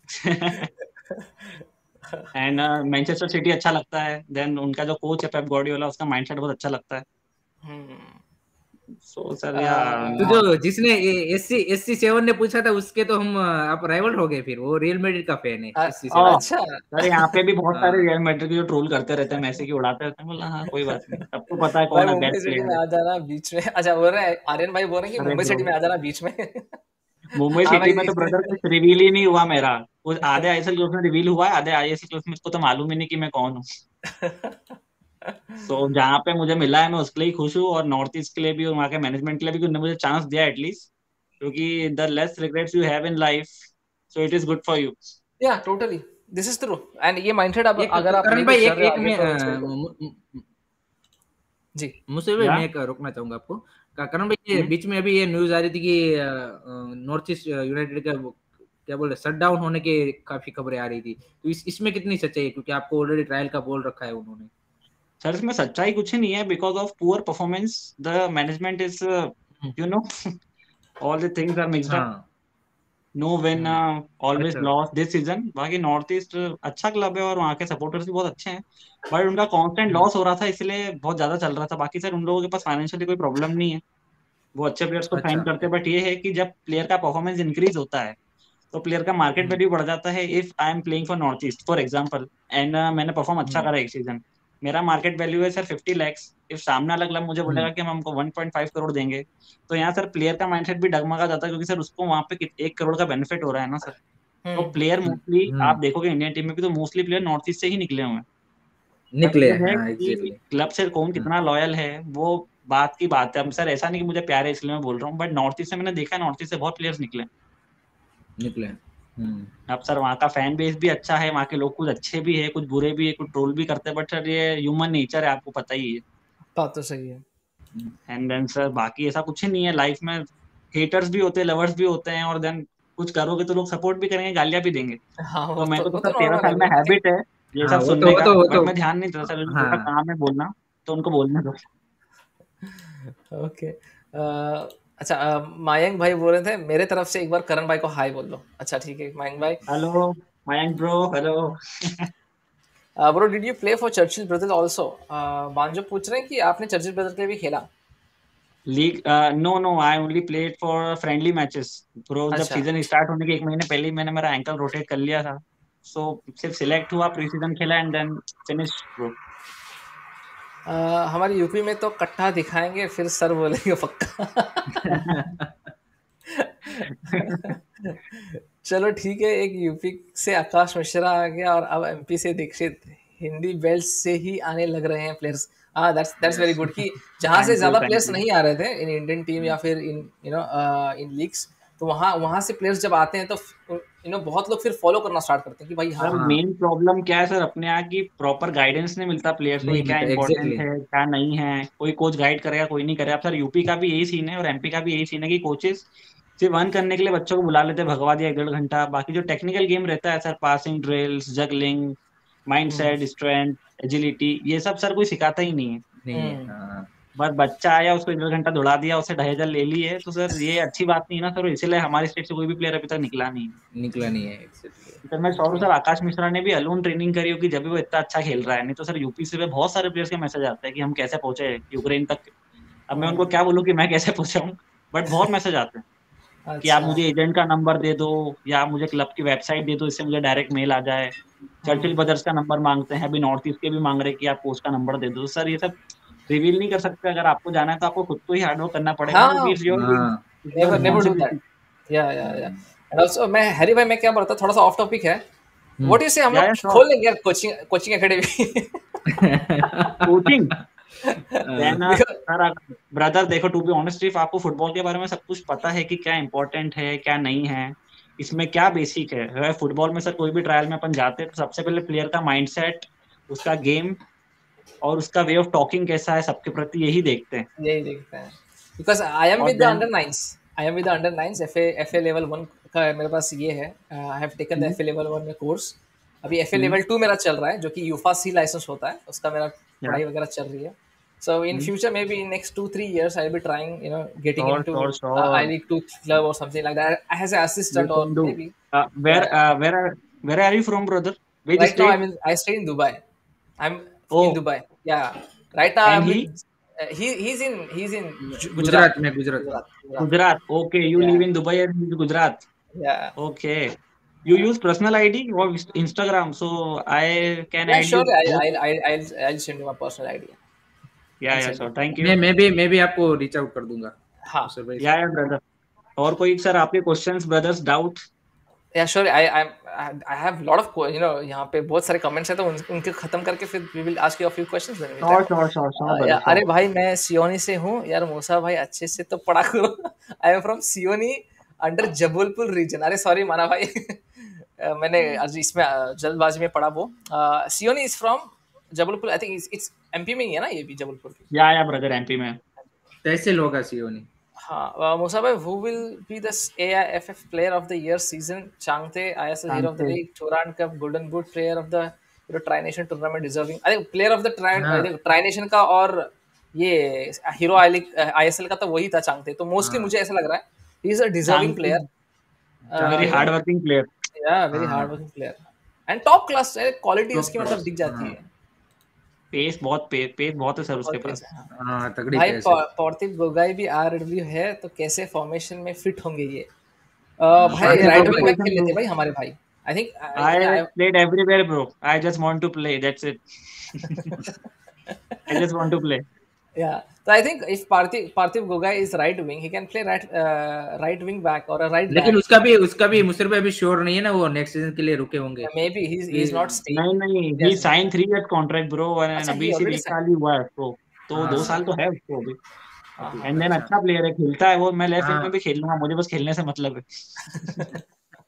And Manchester City अच्छा लगता है। देन उनका जो कोच है पेप गार्डियोला, उसका माइंडसेट बहुत अच्छा लगता है। हम्म. सो सर या तो जो जिसने SC 7 ने पूछा था उसके तो हम आप राइवल हो गए, फिर वो रियल मैड्रिड का फैन है SC 7। अच्छा सर यहाँ पे भी बहुत सारे हाँ रियल मैड्रिड के जो ट्रोल करते रहते हैं, मैसी की उड़ाते रहते हैं, बोला हाँ कोई बात नहीं, सबको पता है भाई कौन मुंबई बेस्ट सिटी प्लेयर में है। आ जाना बीच में। अच्छा बोल रहे हैं आर्यन भाई बोल रहे हैं कि अरे मुंबई ब्रो, सिटी में आ जाना बीच में। मुंबई हाँ सिटी भाई। में तो ब्रदर कुछ रिवील ही नहीं हुआ मेरा। कुछ आधे आईएसएल क्लोज में रिवील हुआ है, आधे आईएसएल क्लोज में इसको तो मालूम ही नहीं कि मैं कौन हूँ। सो जहाँ पे मुझे मिला है मैं उसके लिए ही खुश हूँ, और नॉर्थ ईस्ट के लिए भी और वहाँ के मैनेजमेंट के लिए भी, कि उन्होंने मुझे चांस दिया एटलीस्ट, क्योंकि the less regrets you have in life, so it is good for you. Yeah totally this is true and ये माइंडसेट अब एक अगर आप करण लेके भाई, चल एक रहे हो एक आगे मैं तो इट्स वेरी गुड। जी। मुझसे भाई या मैं एक रोकना चाहूंगा आपको। करण भाई, ये बीच में अभी ये न्यूज आ रही थी कि नॉर्थ ईस्ट यूनाइटेड का क्या बोल रहे शट डाउन होने के काफी खबरें आ रही थी, तो इसमें कितनी सच्चाई है, क्योंकि आपको ऑलरेडी ट्रायल का बोल रखा है उन्होंने। सर इसमें सच्चाई कुछ नहीं है, because of poor performance the management is, hmm, you know, all the things are mixed up. हाँ। नो विन, ऑलवेज अच्छा। Loss this season. बाकी नॉर्थ ईस्ट अच्छा क्लब है और वहाँ के सपोर्टर्स भी बहुत अच्छे हैं, बट उनका कांस्टेंट हम्म, लॉस हो रहा था इसलिए बहुत ज्यादा चल रहा था। बाकी सर उन लोगों के पास फाइनेंशियली कोई प्रॉब्लम नहीं है, वो अच्छे प्लेयर्स को साइन अच्छा। करते हैं, बट ये है कि जब प्लेयर का परफॉर्मेंस इंक्रीज होता है तो प्लेयर का मार्केट हम्म, वैल्यू बढ़ जाता है। If I am playing for North East for example, and मैंने परफॉर्म अच्छा हम्म, करा एक सीजन, मेरा मार्केट वैल्यू है सर 50 lakhs। इफ सामने वाला क्लब मुझे बोलेगा हम्म, कि हम हमको 1.5 करोड़ देंगे, तो यहाँ सर प्लेयर का माइंडसेट भी डगमगा जाता है, क्योंकि सर उसको वहां पे 1 करोड़ का बेनिफिट हो रहा है ना सर। तो प्लेयर हम्म। मोस्टली आप हम्म, देखोगे इंडियन टीम में भी तो मोस्टली प्लेयर नॉर्थ ईस्ट से ही निकले हुए हैं। बट निकले, ये है हाँ कि एग्जैक्टली। क्लब से कौन कितना लॉयल है वो बात की बात है। अब सर ऐसा नहीं कि मुझे प्यार है इसलिए मैं बोल रहा हूँ, बट नॉर्थ ईस्ट से मैंने देखा है, नॉर्थ ईस्ट से बहुत प्लेयर्स निकले। निकले। हम्म। अब सर वहाँ का फैन बेस भी अच्छा है, वहाँ के लोग कुछ अच्छे भी है, कुछ बुरे भी है, कुछ ट्रोल भी करते हैं, बट सर ये ह्यूमन नेचर है, आपको पता ही है। बात तो सही है। एंड देन सर बाकी ऐसा कुछ ही नहीं है लाइफ में। हेटर्स भी होते हैं, लवर्स भी होते हैं, और देन कुछ करोगे तो लोग सपोर्ट भी करेंगे, गालियां भी देंगे। हाँ तो मेरे को तो वो सर तो 13 साल नॉर्मल में है भाई। हैबिट है ये हाँ सब वो तो सुनने वो का, तो वो बट तो मैं ध्यान नहीं देता सर, उनका हाँ। काम है बोलना, तो उनको बोलने दो। ओके। अच्छा मयंक भाई बोल रहे थे मेरे तरफ से एक बार करण भाई को हाय बोल दो। अच्छा ठीक है मयंक भाई। Hello Mayank bro, hello. Bro did you play for Churchill Brothers also? बांजो पूछ रहे हैं कि आपने चर्चिल ब्रदर्स के लिए भी खेला? League, no no, I only played for friendly matches bro. जब अच्छा। सीजन स्टार्ट होने के 1 महीने पहले ही मैंने मेरा एंकल रोटेट कर लिया था, सो सिर्फ सिलेक्ट हुआ, प्री सीजन खेला, एंड देन फिनिश ब्रो। हमारे यूपी में तो कट्टा दिखाएंगे फिर सर बोलेंगे पक्का। चलो ठीक है, एक यूपी से आकाश मिश्रा आ गया और अब एमपी से दीक्षित हिंदी बेल्ट से ही आने लग रहे हैं प्लेयर्स। हाँ दैट्स वेरी यस। गुड कि जहाँ से थैंक यू, ज्यादा थैंक प्लेयर्स यू। नहीं आ रहे थे इन इंडियन टीम या फिर इन इन लीग्स, तो वहाँ वहाँ से प्लेयर्स जब आते हैं तो बहुत लोग फिर फॉलो करना स्टार्ट करते हैं कि भाई हाँ। सर हाँ, मेन प्रॉब्लम क्या है सर, अपने यहाँ की प्रॉपर गाइडेंस नहीं मिलता प्लेयर्स को, कि नहीं क्या मिलता इंपॉर्टेंट एग्जैक्टली। है क्या नहीं है, कोई कोच गाइड करेगा कोई नहीं करेगा। अब सर यूपी का भी यही सीन है और एमपी का भी यही सीन है कि कोचेस सिर्फ अर्न करने के लिए बच्चों को बुला लेते हैं, भगवा दिया 1.5 घंटा, बाकी जो टेक्निकल गेम रहता है sir, passing drills, juggling, mind hmm. Set, strength, agility, ये सब सर कोई सिखाता ही नहीं है। नहीं है, हम्म। हाँ। बस बच्चा आया, उसको 1.5 घंटा दौड़ा दिया, उससे 2,500 ले लिए, तो सर ये अच्छी बात नहीं है ना सर, इसीलिए हमारे स्टेट से कोई भी प्लेयर अभी तक निकला नहीं है। निकला नहीं है एग्जैक्टली। सर मैं सौरव सर, आकाश मिश्रा ने भी अलोन ट्रेनिंग करी होगी जब भी वो इतना अच्छा खेल रहा है, नहीं तो सर यूपी से बहुत सारे प्लेयर्स के मैसेज आते हैं कि हम कैसे पहुंचे यूक्रेन तक। अब मैं उनको क्या बोलूं कि मैं कैसे पहुंचा हूँ, बट बहुत मैसेज आते हैं कि आप अच्छा। मुझे एजेंट का नंबर दे दो, या आप मुझे क्लब की वेबसाइट दे दो, इससे मुझे डायरेक्ट मेल आ जाए। Churchill hmm. ब्रदर्स का नंबर मांगते हैं, अभी नॉर्थ ईस्ट के भी मांग रहे हैं कि आप कोच का नंबर दे दो। तो सर ये सब रिवील नहीं कर सकते, अगर आपको जाना है तो आपको खुद को ही हार्डवर्क करना पड़ेगा ना, हाँ क्योंकि हाँ। It's your never never do that. Responsibility. या एंड आल्सो मैं हैरी भाई मैं क्या बोलता थोड़ा सा ऑफ टॉपिक है। हम्म। व्हाट यू से हम या लोग श्योर। खोल लेंगे यार coaching coaching academy. Coaching, then because sir brother देखो, टू बी ऑनेस्ट, इफ आपको फुटबॉल के बारे में सब कुछ पता है कि क्या इंपॉर्टेंट है क्या नहीं है, इसमें क्या बेसिक है फुटबॉल में सर, कोई भी ट्रायल में अपन जाते हैं तो सबसे पहले प्लेयर का माइंडसेट, उसका गेम और उसका वे ऑफ टॉकिंग कैसा है सबके प्रति, यही देखते हैं। यही देखते हैं बिकॉज आई एम और with the then under nines. I am with the under nines F A level 1 का मेरे पास ये है। I have taken the F A level 1 में कोर्स। अभी एफ ए लेवल 2 मेरा चल रहा है जो कि यूफा सी लाइसेंस होता है, उसका मेरा या पढ़ाई वगैरह चल रही है। So in future, maybe in next 2-3 years, I'll be trying, getting sure into sure I sure, League 2 club or something like that as an you assistant or can do. maybe. Where Yeah. Where where are you from brother, which Right now, state? I stay in Dubai. I'm in oh, Dubai. Yeah. Right now, and I'm he, with he's in Gujarat में, गुजरात में। Gujarat. Gujarat. Okay, you Yeah. live in Dubai and he's Gujarat. Yeah. Okay. You use personal ID or Instagram, so I can Yeah, add sure. you both. I'll send you my personal idea. Yeah, send sure. it. Thank you. मैं भी आपको reach out कर दूंगा। हाँ। Sir भाई। Yeah, brother. और कोई sir आपके questions brothers doubt? Yeah, sure. I have lot of यहाँ पे बहुत सारे कमेंट्स हैं, तो उनके खत्म करके फिर we will ask you a few questions then. Sure, brother. यार, अरे भाई मैं सियोनी से हूँ यार, मूसा भाई अच्छे से तो पढ़ा करो। I am from Seoni under Jabalpur region. अरे सॉरी माना भाई, मैंने आज इसमें जल्दबाजी में पढ़ा वो। Seoni is from Jabalpur, I think it's MP में ही है ना ये भी, जबलपुर की। या ब्रदर एमपी में। तहसील होगा सियोनी। हाँ, मूसा भाई, who will be the AIFF player of the year season? Changte ISL hero of the league, Turan Cup Golden Boot player of the Tri Nation tournament deserving। अरे player of the Tri Nation का और ये hero ISL का तो वही था चांगते, तो mostly मुझे ऐसा लग रहा है he is a deserving player, very hard working player। yeah, very hard working player and top class quality उसकी मतलब दिख जाती है। पेस बहुत है सर उसके पास। हाँ, तगड़ी भाई पेस है। पार्थिव गोगाई भी RW है, तो कैसे फॉर्मेशन में फिट होंगे ये? भाई राइट विंग बैक खेल लेते भाई हमारे भाई। I think I played everywhere bro, I just want to play, that's it। I just want to play। Yeah, so I think if Parthiv Gogai is right wing, he can play right wing back or a right back। लेकिन उसका भी मुसर पे अभी sure नहीं है ना, वो नेक्स्ट सीजन के लिए रुके होंगे। Maybe he's not staying। नहीं, he signed 3 year contract bro, and अभी सिर्फ 1 साल ही हुआ है उसको, तो 2 साल तो है उसको अभी। एंड देन अच्छा प्लेयर है, खेलता है वो। मैं लेफ्ट विंग में भी खेल लूंगा, मुझे बस खेलने से मतलब है।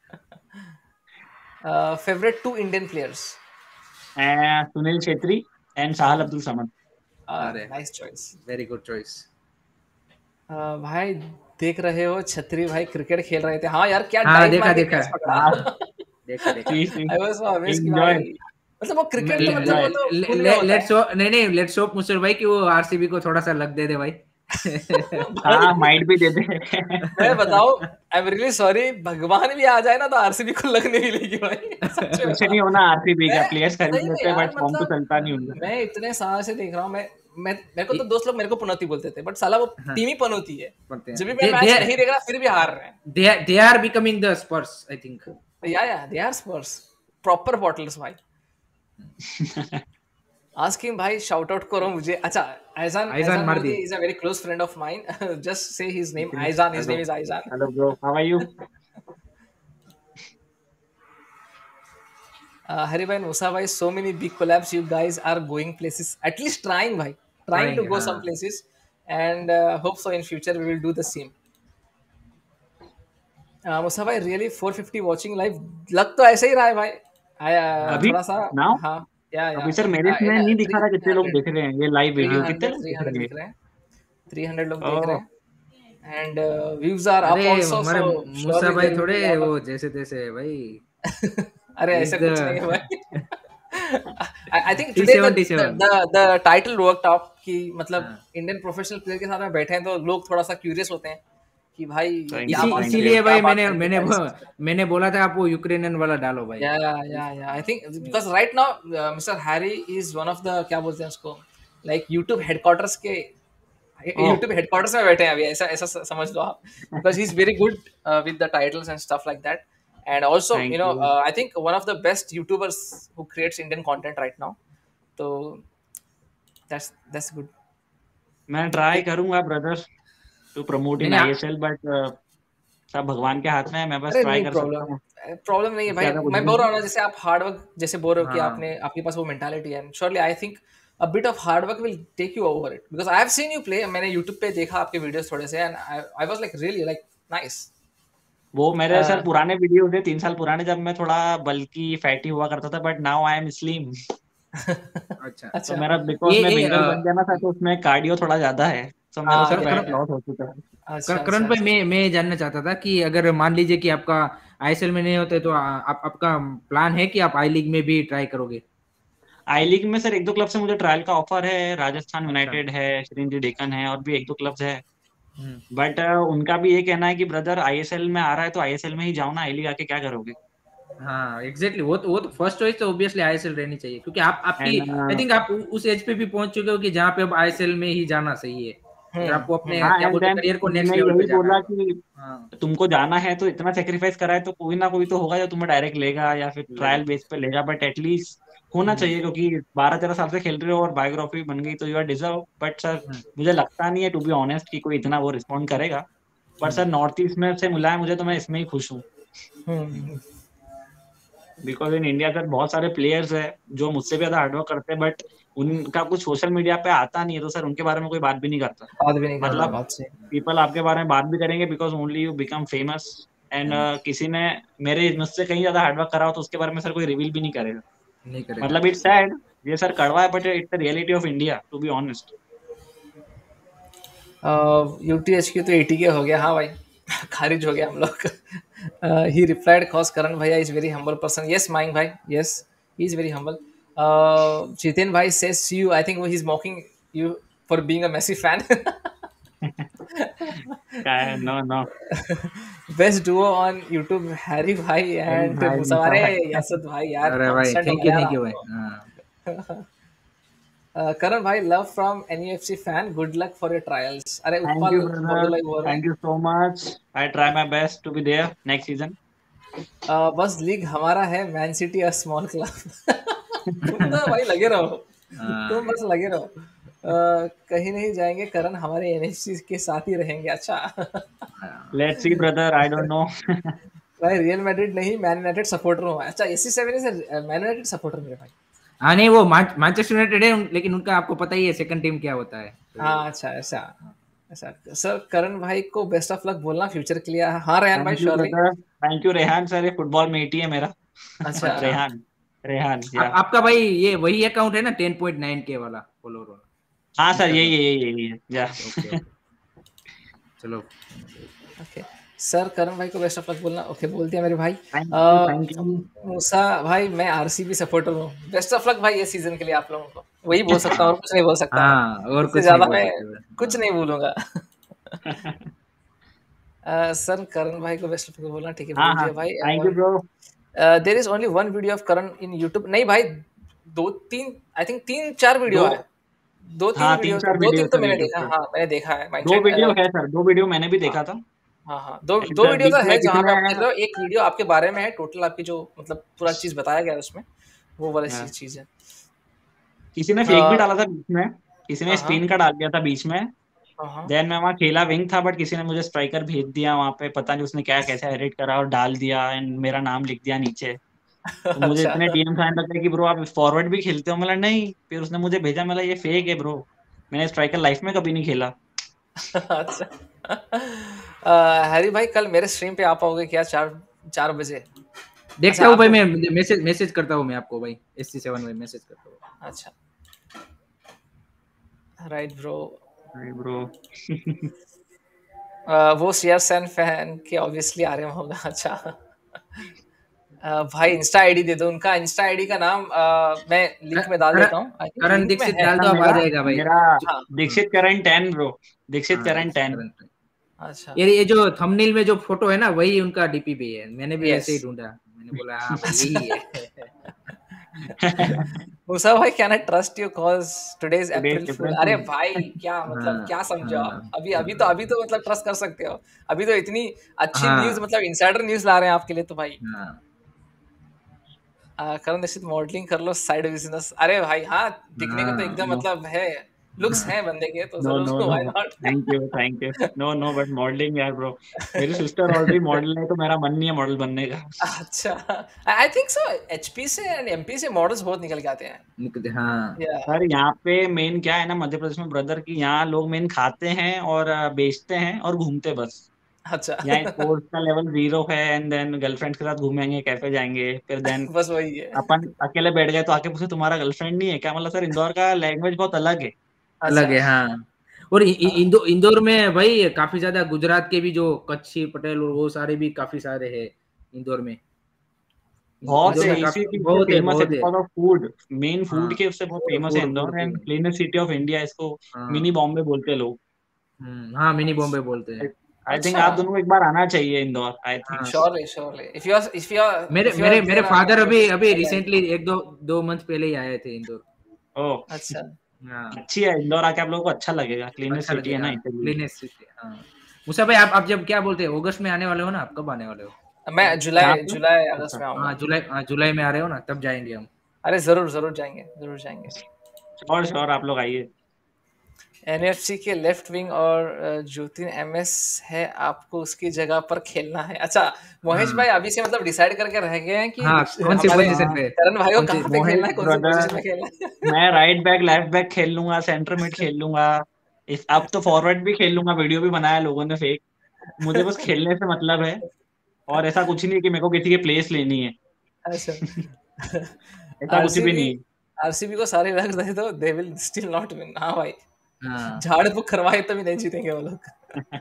Favorite 2 Indian players? Sunil Chhetri and Sahal Abdul Samad. Nice choice, very good choice. भाई देख रहे हो छतरी भाई क्रिकेट खेल रहे थे। हाँ यार, क्या हाँ, डाइव मार के देखा। कैच पकड़ा। I was so amazed कि भाई, मतलब वो क्रिकेट तो मतलब वो तो खून में होता है। लेट्स होप मुसर भाई कि वो आरसीबी को थोड़ा सा लक दे दे भाई। हाँ, माइट भी दे दे। मैं बताऊं, आई एम रियली सॉरी, भगवान भी आ जाए ना तो आरसीबी को लगने मिलेगी भाई। कुछ नहीं होना आरसीबी का, प्लेयर्स खरीद लेते हैं बट फॉर्म तो चलता नहीं उनका। मैं इतने साल से देख रहा हूं, मेरे को तो दोस्त लोग मेरे को पनौती बोलते थे, बट साला वो टीम ही पनौती है। जब भी मैं मैच नहीं देख रहा फिर भी हार रहे हैं। They are becoming the Spurs, I think. या they are Spurs, proper bottles भाई। Ask him भाई, shout out करो मुझे। अच्छा, Aizan Mardi is a very close friend of mine। Just say his name, Aizan। His name is Aizan। Hello bro, how are you? Hari bhai, Musa bhai, so many big collabs, you guys are going places, at least trying bhai, trying to go some places, and hope so in future we will do the same। Musa bhai, really 450 watching live, लग तो ऐसे ही रहा है भाई। थोड़ा सा हाँ अभी सर मेरे में नहीं दिखा रहा कितने लोग देख रहे हैं ये लाइव वीडियो। कितने 300 दिख रहे हैं, 300 लोग देख रहे हैं, and views are up also. Musa भाई थोड़े वो जैसे तैसे है भाई। अरे ऐसे कुछ नहीं है भाई। I think today the title worked out कि मतलब इंडियन प्रोफेशनल प्लेयर के साथ में बैठे हैं तो लोग थोड़ा सा क्यूरियस होते हैं कि भाई इसीलिए भाई मैंने बोला था आप वो यूक्रेनियन वाला डालो भाई। या I think because right now mister Harry is one of the, क्या बोलते हैं उसको, लाइक YouTube हेडक्वार्टर्स के YouTube हेडक्वार्टर्स में बैठे हैं अभी, ऐसा समझ लो आप, because he is very good with the titles and stuff like that, and also you know I think one of the best YouTubers who creates Indian content right now, तो that's good. मैं try करूंगा brother to promote in ISL, but सब भगवान के हाथ में है, मैं बस ट्राई कर सकता हूं। प्रॉब्लम नहीं है भाई, मैं बोल रहा हूं ना, जैसे आप हार्ड वर्क जैसे बोल रहे हो कि आपके पास वो मेंटालिटी है, surely I think a bit of hard work will take you over it, because I have seen you play. मैंने YouTube पे देखा आपके वीडियोस थोड़े से, and I was like really like nice. वो मेरे सर पुराने वीडियो थे 3 साल पुराने, जब मैं थोड़ा बल्की फैटी हुआ करता था, but now I am slim. अच्छा, तो मेरा बिकॉज़ मैं बिंगल बन गया ना था, तो उसमें कार्डियो थोड़ा ज्यादा है, तो मेरा सर फैट लॉस हो चुका है। करण भाई मैं जानना चाहता था कि अगर मान लीजिए कि आपका ISL में नहीं होते तो आपका प्लान है कि आप आई लीग में भी ट्राई करोगे? आई लीग में सर 1-2 क्लब से मुझे ट्रायल का ऑफर है, राजस्थान यूनाइटेड है, श्रीलंका डेक्कन है, और भी 1-2 क्लब्स है, बट उनका भी ये कहना है कि ब्रदर ISL में आ रहा है तो ISL में ही जाओ ना, आई लीग आके क्या करोगे। हाँ एग्जैक्टली, वो तो फर्स्ट चॉइस तो ऑब्वियसली आईएसएल रहनी चाहिए, क्योंकि आपकी एंड आई थिंक आप उस एज पे भी पहुंच चुके हो कि जहाँ पे अब आईएसएल में ही जाना सही है, अगर आपको अपने हम्म। हाँ, क्या एंड बोलते हैं देन करियर को नेक्स्ट उन्होंने लेवल पे यही जाना है बोला तो। कि हाँ तुमको जाना है तो इतना सेक्रीफाइस करा है तो कोई ना कोई तो होगा जो तुम्हें डायरेक्ट लेगा या फिर लेगा। ट्रायल बेस पे लेगा, बट एटलीस्ट होना हम्म, चाहिए, क्योंकि 12-13 साल से खेल रहे हो और बायोग्राफी बन गई तो you are deserve. But sir hmm, मुझे लगता नहीं है टू बी ऑनेस्ट कि कोई इतना वो रिस्पॉन्ड करेगा। But hmm, sir north east में से मिला है मुझे तो मैं इसमें ही खुश हूँ, hmm. Because in India sir बहुत सारे प्लेयर्स हैं जो मुझसे भी ज्यादा हार्डवर्क करते हैं, बट उनका कुछ सोशल मीडिया पे आता नहीं है तो सर उनके बारे में कोई बात भी नहीं करता। बात भी नहीं करता, मतलब हाँ बात से। पीपल आपके बारे में बात भी करेंगे because only you become famous. And famous, किसी ने मेरे मुझसे कहीं ज्यादा हार्डवर्क करा हो तो उसके बारे में सर कोई रिवील भी नहीं करेगा। नहीं करेगा। मतलब इट्स सैड, ये सर कड़वा है, but it's the reality of India to be honest. यूटीएच की तो 80 के हो गया, हाँ भाई। खारिज हो गया हम लोग। ही रिप्लाइड कॉज करण भैया is very humble person. Yes माइंग भाई, yes, he is very humble. Jiten भाई says you, I think he is mocking you for being a Messi fan. No no best duo on YouTube Harry भाई and भाई मुसवारे। यासद भाई यार अरे भाई कांस्टेंट हो गया यार थैंक यू आप भाई। तो। हाँ करण भाई love from NUFC fan, good luck for your trials. अरे थैंक उत्पल यू ब्रदर, बोलो बोल रहे हैं। Thank you so much, I try my best to be there next season. बस लीग हमारा है, Man City a small club. तुम तो भाई लगे रहो, तुम हाँ बस लगे रहो। कहीं नहीं जाएंगे करण, हमारे एनएफसी के साथ ही रहेंगे। अच्छा। हाँ। Let's see brother, I don't know. भाई रियल मैड्रिड नहीं, मैन यूनाइटेड सपोर्टर हूँ। अच्छा SC7 से मैन यूनाइटेड सपोर्टर मेरे भाई। हाँ नहीं वो मैनचेस्टर यूनाइटेड है लेकिन उनका आपको पता ही है सेकंड टीम क्या होता है तो। हाँ अच्छा, ऐसा ऐसा। सर करण भाई को बेस्ट ऑफ लक बोलना फ्यूचर के लिए। हाँ रेहान भाई thank you surely. Brother, thank you Rehan sir, ये फुटबॉल में ही है मेरा। अच्छा। रेहान, रेहान या आपका भाई ये वही अकाउंट है ना 10.9 के वाला फॉलोअर वाला हाँ सर, यही इंस्टाग्राम। है यही है यही है या ओके ओके चलो। ओके सर करण भाई को बेस्ट ऑफ लक बोलना। ओके बोल दिया मेरे भाई। Thank you thank you. Moosa भाई मैं आरसीबी सपोर्टर हूँ, बेस्ट ऑफ लक भाई ये सीजन के लिए आप लोगों को। वही बोल सकता हूँ और कुछ नहीं बोल सकता मैं। हाँ और इससे कुछ नहीं ज्यादा बोल मैं सकते कुछ हाँ। नहीं बोलूंगा। सर करण भाई को बेस्ट ऑफ लक बोलना, ठीक है हाँ बोल हाँ दिया भाई। Thank you bro. There is only one video of Karan in YouTube. नहीं भाई, दो तीन, आई थिंक 3-4 वीडियो दो, है। दो तीन हाँ वीडियो, 3-4 दो वीडियो तीन तो सर मैंने यूट्यूब देखा, पे। हाँ मैंने देखा है दो माइंडसेट। वीडियो है सर, 2 वीडियो मैंने भी देखा था। हाँ हाँ, दो एंड दो वीडियो तो बीच में है किसी जहाँ पे ने आप खेल रहे हो। एक वीडियो आपके बारे में है, टोटल आपकी जो मतलब पूरा चीज बताया गया है उसमें, वो वाली हाँ, चीज है। किसी ने फेक भी हाँ डाला था बीच में, किसी ने हाँ स्पिन का डाल दिया था बीच में। हाँ हाँ। देन मैं वहाँ खेला विंग था, बट किसी ने मुझे स्ट्राइकर भेज दिया वहाँ पे, पता नहीं उसने क्या कैसे एडिट करा और डाल दिया एंड मेरा नाम लिख दिया नीचे। तो मुझे अच्छा। इतने डीएम्स आने लगे कि ब्रो आप फॉरवर्ड भी खेलते हो, मतलब नहीं, फिर उसने मुझे भेजा, मतलब ये फेक है ब्रो, मैंने स्ट्राइकर लाइफ में कभी नहीं खेला। अच्छा। हैरी भाई कल मेरे स्ट्रीम पे आ पाओगे क्या? 4 बजे। अच्छा देखता हूँ भाई आपको, मैं मैसेज करता हूँ मैं आपको भाई SC7 में मैसेज करता हूँ। अच्छा राइट ब्रो। अरे ब्रो वो CR7 फैन के ऑब्वियसली आ रहे होगा। अच्छा। भाई इंस्टा आईडी दे दो, उनका इंस्टा आईडी का नाम मैं लिंक में डाल करण देता हूँ, आई थिंक करण लिंक में दीक्षित है। डाल दो अब आ मेरा जाएगा भाई। मेरा हाँ दीक्षित करण 10 ब्रो, दीक्षित हाँ करण दीक्षित 10। करण। अच्छा। ये जो थंबनेल में जो फोटो है ना वही उनका डीपी भी है, मैंने भी यस। वैसे ही ढूंढा, मैंने बोला हाँ भाई यही है। अच्छा। मूसा भाई can I trust you cause today's today's April fool? April अरे फुल। भाई क्या मतलब, हाँ क्या समझो आप? हाँ अभी अभी तो हाँ अभी तो मतलब ट्रस्ट कर सकते हो। अभी तो इतनी अच्छी न्यूज, हाँ मतलब इनसाइडर न्यूज ला रहे हैं आपके लिए तो भाई। हाँ करण दीक्षित मॉडलिंग कर लो, साइड बिजनेस। अरे भाई हाँ, दिखने को तो हाँ एकदम मतलब है, लुक्स हाँ हैं बंदे के, तो नो जरूर no no why not. Thank you thank you. No no but modelling यार ब्रो, मेरी सिस्टर ऑलरेडी मॉडल है तो मेरा मन नहीं है मॉडल बनने का। अच्छा, आई थिंक सो HP से एंड MP से मॉडल्स बहुत निकल के आते हैं। निकलते हाँ या सर यहाँ पे मेन क्या है ना मध्य प्रदेश में ब्रदर, की यहाँ लोग मेन खाते हैं और बेचते हैं और घूमते बस। अच्छा। यहाँ स्पोर्ट्स का लेवल 0 है, एंड देन गर्लफ्रेंड के साथ घूमेंगे, कैफे जाएंगे, फिर देन बस वही है। अपन अकेले बैठ गए तो आके पूछे तुम्हारा गर्लफ्रेंड नहीं है क्या? मतलब सर इंदौर का लैंग्वेज बहुत अलग है। अलग अच्छा। है हाँ। और इंदौर में भाई काफी ज्यादा गुजरात के भी जो कच्छी पटेल और वो सारे भी काफी सारे हैं इंदौर में। बहुत इंदौर अच्छा। है, में इसी काफी चीज से बहुत है फेमस है बहुत है। Because of food, main food हाँ के उससे बहुत फूड फेमस है फूड फूड इंदौर, के and cleanest city of India इसको मिनी हाँ बॉम्बे बोलते हैं लोग। हाँ मिनी बॉम्बे बोलते हैं। आई थिंक अच्छा आप दोनों को एक बार आना चाहिए इंदौर, आई थिंक। हाँ श्योरली मेरे if you are मेरे मेरे there फादर अभी अभी I'll invite रिसेंटली you. एक दो 2 मंथ पहले ही आए थे इंदौर। ओह, अच्छा हाँ अच्छी है इंदौर, आके आप लोगों को अच्छा लगेगा, क्लीनेस्ट अच्छा सिटी है लगेगा, ना हाँ इसीलिए। Cleanest city. हाँ मुसा भाई, आप जब क्या बोलते हैं, अगस्त में आने वाले हो ना, आप कब आने वाले हो? मैं यहाँ जुलाई पे जुलाई अगस्त अच्छा, में हाँ आऊंगा। जुलाई, हाँ जुलाई में आ रहे हो ना, तब जाएंगे हम। अरे जरूर जरूर जाएंगे, जरूर जाएंगे। श्योर श्योर आप लोग आइए। एनएफसी के लेफ्ट विंग और ज्योतिन एमएस है, आपको उसकी जगह पर खेलना है। अच्छा मोहेश हाँ भाई अभी से मतलब डिसाइड करके रह गए हैं कि हाँ, कौन से हमारे पोजीशन हाँ, पे, करण भाई को कौन से? कहाँ पे मोहित खेलना है, कौन सी ब्रदर, पोजीशन में खेलना है। मैं राइट बैक लेफ्ट बैक खेल लूंगा, सेंटर मिड खेल लूंगा, इस अब तो फॉरवर्ड भी खेल लूंगा, वीडियो भी बनाया लोगों ने फेक। मुझे बस खेलने से मतलब है, और ऐसा कुछ नहीं है कि मेरे को किसी की प्लेस लेनी है। अच्छा ऐसा कुछ भी आरसीबी नहीं है। आरसीबी को सारे रख दे तो they will still not win. हाँ भाई, हाँ झाड़ फूक करवाए तभी नहीं जीतेंगे वो लोग।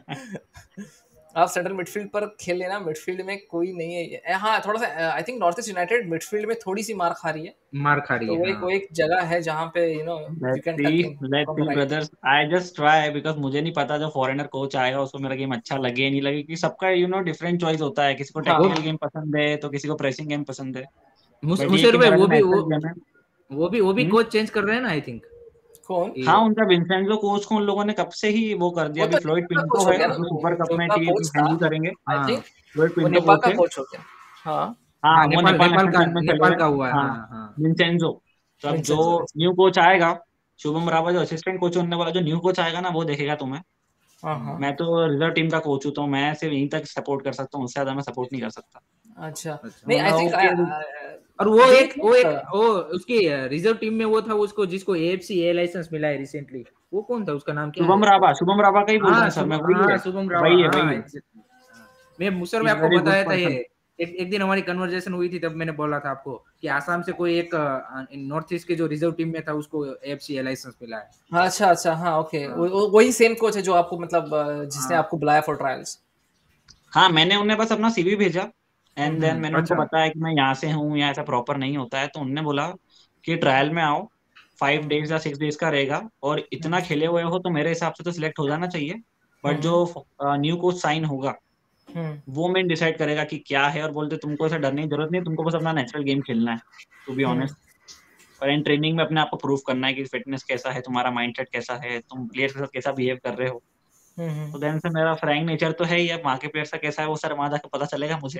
आप सेंट्रल मिडफील्ड पर खेल लेना, मिडफील्ड में कोई नहीं है। हाँ थोड़ा सा I think North East United midfield में थोड़ी सी मार खा रही है, मार खा रही तो है, वो हाँ। एक जगह है जहाँ पे you can tuck in let's from see the right. Brothers, I just try, because मुझे नहीं पता जो फॉरेनर कोच आएगा उसको मेरा गेम अच्छा लगे या नहीं लगे, क्योंकि सबका डिफरेंट चॉइस होता है, किसी को हाँ वो टेक्निकल गेम पसंद है तो किसी को प्रेसिंग गेम पसंद है। बट ये मुशेर कि भाई, मेरा वो जो भी नेचुरल गेम है। वो भी हम्म? कोच चेंज कर रहे हैं ना, आई थिंक। कौन? हाँ, उनका विंसेंजो कोच को उन लोगों ने कब से ही वो कर दिया। वो अभी तो फ्लोइड नेपाल का कोच पिंटो हो है गया ना, जो वो सुपर कप जो में उनका टीम कोच था हैंडल करेंगे। आई हाँ थिंक फ्लोइड वो पिंटो नेपाल कोच का है। कोच हो गया। हाँ हाँ, हाँ, वो नेपाल नेपाल नेपाल नेशनल का, टीम में चले नेपाल गए। का हुआ है, हाँ, हाँ हाँ। विंसेंजो। तो अब जो विंसेंजो। न्यू कोच आएगा, शुभम रावत जो असिस्टेंट कोच होने वाला, जो न्यू कोच आएगा ना वो देखेगा तुम्हें। हाँ हाँ मैं तो रिजर्व टीम का कोच हूँ, तो मैं सिर्फ यहीं तक सपोर्ट कर सकता हूँ, उससे ज्यादा मैं सपोर्ट नहीं कर सकता। अच्छा। अच्छा। नहीं तो आई मैं थिंक ओके। और दे थिंक वो उसकी रिजर्व टीम में वो था, उसको जिसको एएफसी ए लाइसेंस मिला है रिसेंटली, वो कौन था, उसका नाम क्या है? शुभम राभा का ही बोल रहा हाँ हूँ सर मैं, वही है। शुभम रावा, वही है, हाँ वही है। exactly। मैं मुसर में इज आपको वेरी गुड बताया था ये, पर्सन। एक दिन हमारी कन्वर्सेशन हुई थी, तब मैंने बोला था आपको कि आसाम से कोई एक नॉर्थ ईस्ट के जो रिजर्व टीम में था, उसको एएफसी लाइसेंस मिला है। हाँ अच्छा अच्छा हाँ ओके, हाँ वही सेम कोच है जो आपको मतलब जिसने हाँ। आपको बुलाया फॉर ट्रायल्स। हाँ, मैंने उन्हें बस अपना सीवी भेजा, एंड देन मैंने उनको अच्छा बताया कि मैं यहाँ से हूँ, या ऐसा प्रॉपर नहीं होता है, तो उन्होंने बोला कि ट्रायल में आओ, 5 डेज या 6 डेज का रहेगा, और इतना खेले हुए हो तो मेरे हिसाब से तो सिलेक्ट हो जाना चाहिए। बट जो न्यू कोच साइन होगा वो मैंने डिसाइड करेगा कि क्या है, और बोलते तुमको ऐसा डरने की जरूरत नहीं, तुमको बस अपना नेचुरल गेम खेलना है, टू बी ऑनेस्ट। और इन ट्रेनिंग में अपने आप को प्रूव करना है कि फिटनेस कैसा है तुम्हारा, माइंडसेट कैसा है, तुम प्लेयर के साथ कैसा बिहेव कर रहे हो। तो देन से मेरा फ्रैंक नेचर तो है ही, अब वहाँ के प्लेयर का कैसा है वो सर वहाँ जाके पता चलेगा मुझे।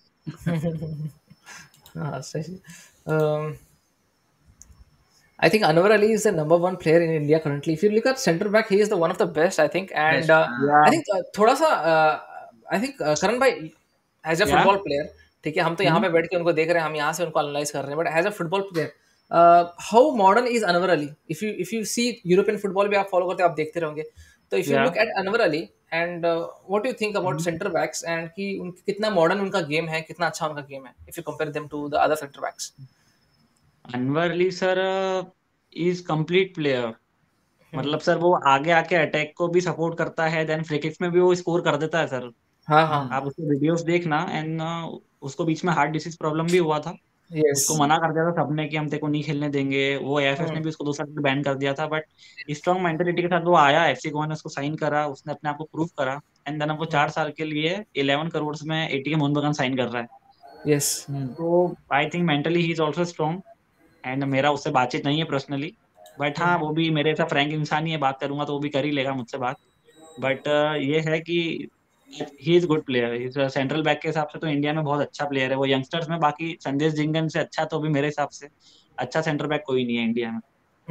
हाँ सही। I think Anwar Ali is the number one player in India currently. If you look at center back, he is the one of the best, I think. And best, I या think थोड़ा सा I think Karan भाई as a या football player, ठीक है हम तो यहाँ पे बैठ के उनको देख रहे हैं, हम यहाँ से उनको एनालाइज कर रहे हैं, but as a football player how modern is Anwar Ali? If you see European football भी आप फॉलो करते हो, आप देखते रहोगे, तो इफ यू या look at Anwar Ali and what you think about centre backs, and कि कितना मॉडर्न उनका गेम है, कितना अच्छा उनका गेम है, if you compare them to the other centre backs. Anwar Ali sir is complete player. मतलब सर वो आगे आके अटैक को भी सपोर्ट करता है, देन फ्री किक्स में भी वो स्कोर कर देता है सर। हाँ हाँ आप उसके वीडियोस देखना, एंड उसको बीच में हार्ट डिसीज प्रॉब्लम भी हुआ था, यस। उसको मना कर दिया था सबने कि हम तेरे को नहीं खेलने देंगे, वो एएफएस ने भी उसको 2 साल के बैन कर दिया था, बट स्ट्रॉन्ग मेंटेलिटी के साथ वो आया, एफसी गोवा ने उसको साइन करा, उसने अपने आप को प्रूव करा, एंड देन अब वो 4 साल के लिए 11 करोड़ में एटीके मोहन बगान साइन कर रहा है। यस। तो I think mentally he is also strong, and मेरा उससे बातचीत नहीं है पर्सनली, बट हाँ वो भी मेरे ऐसा फ्रैंक इंसान ही है, बात करूंगा तो वो भी कर ही लेगा मुझसे बात। बट ये है कि he is good player, is central back के हिसाब से तो इंडिया में बहुत अच्छा प्लेयर है वो, यंगस्टर्स में बाकी संदेश जिंगन से अच्छा, तो भी मेरे हिसाब से अच्छा सेंटर बैक कोई नहीं है इंडिया में।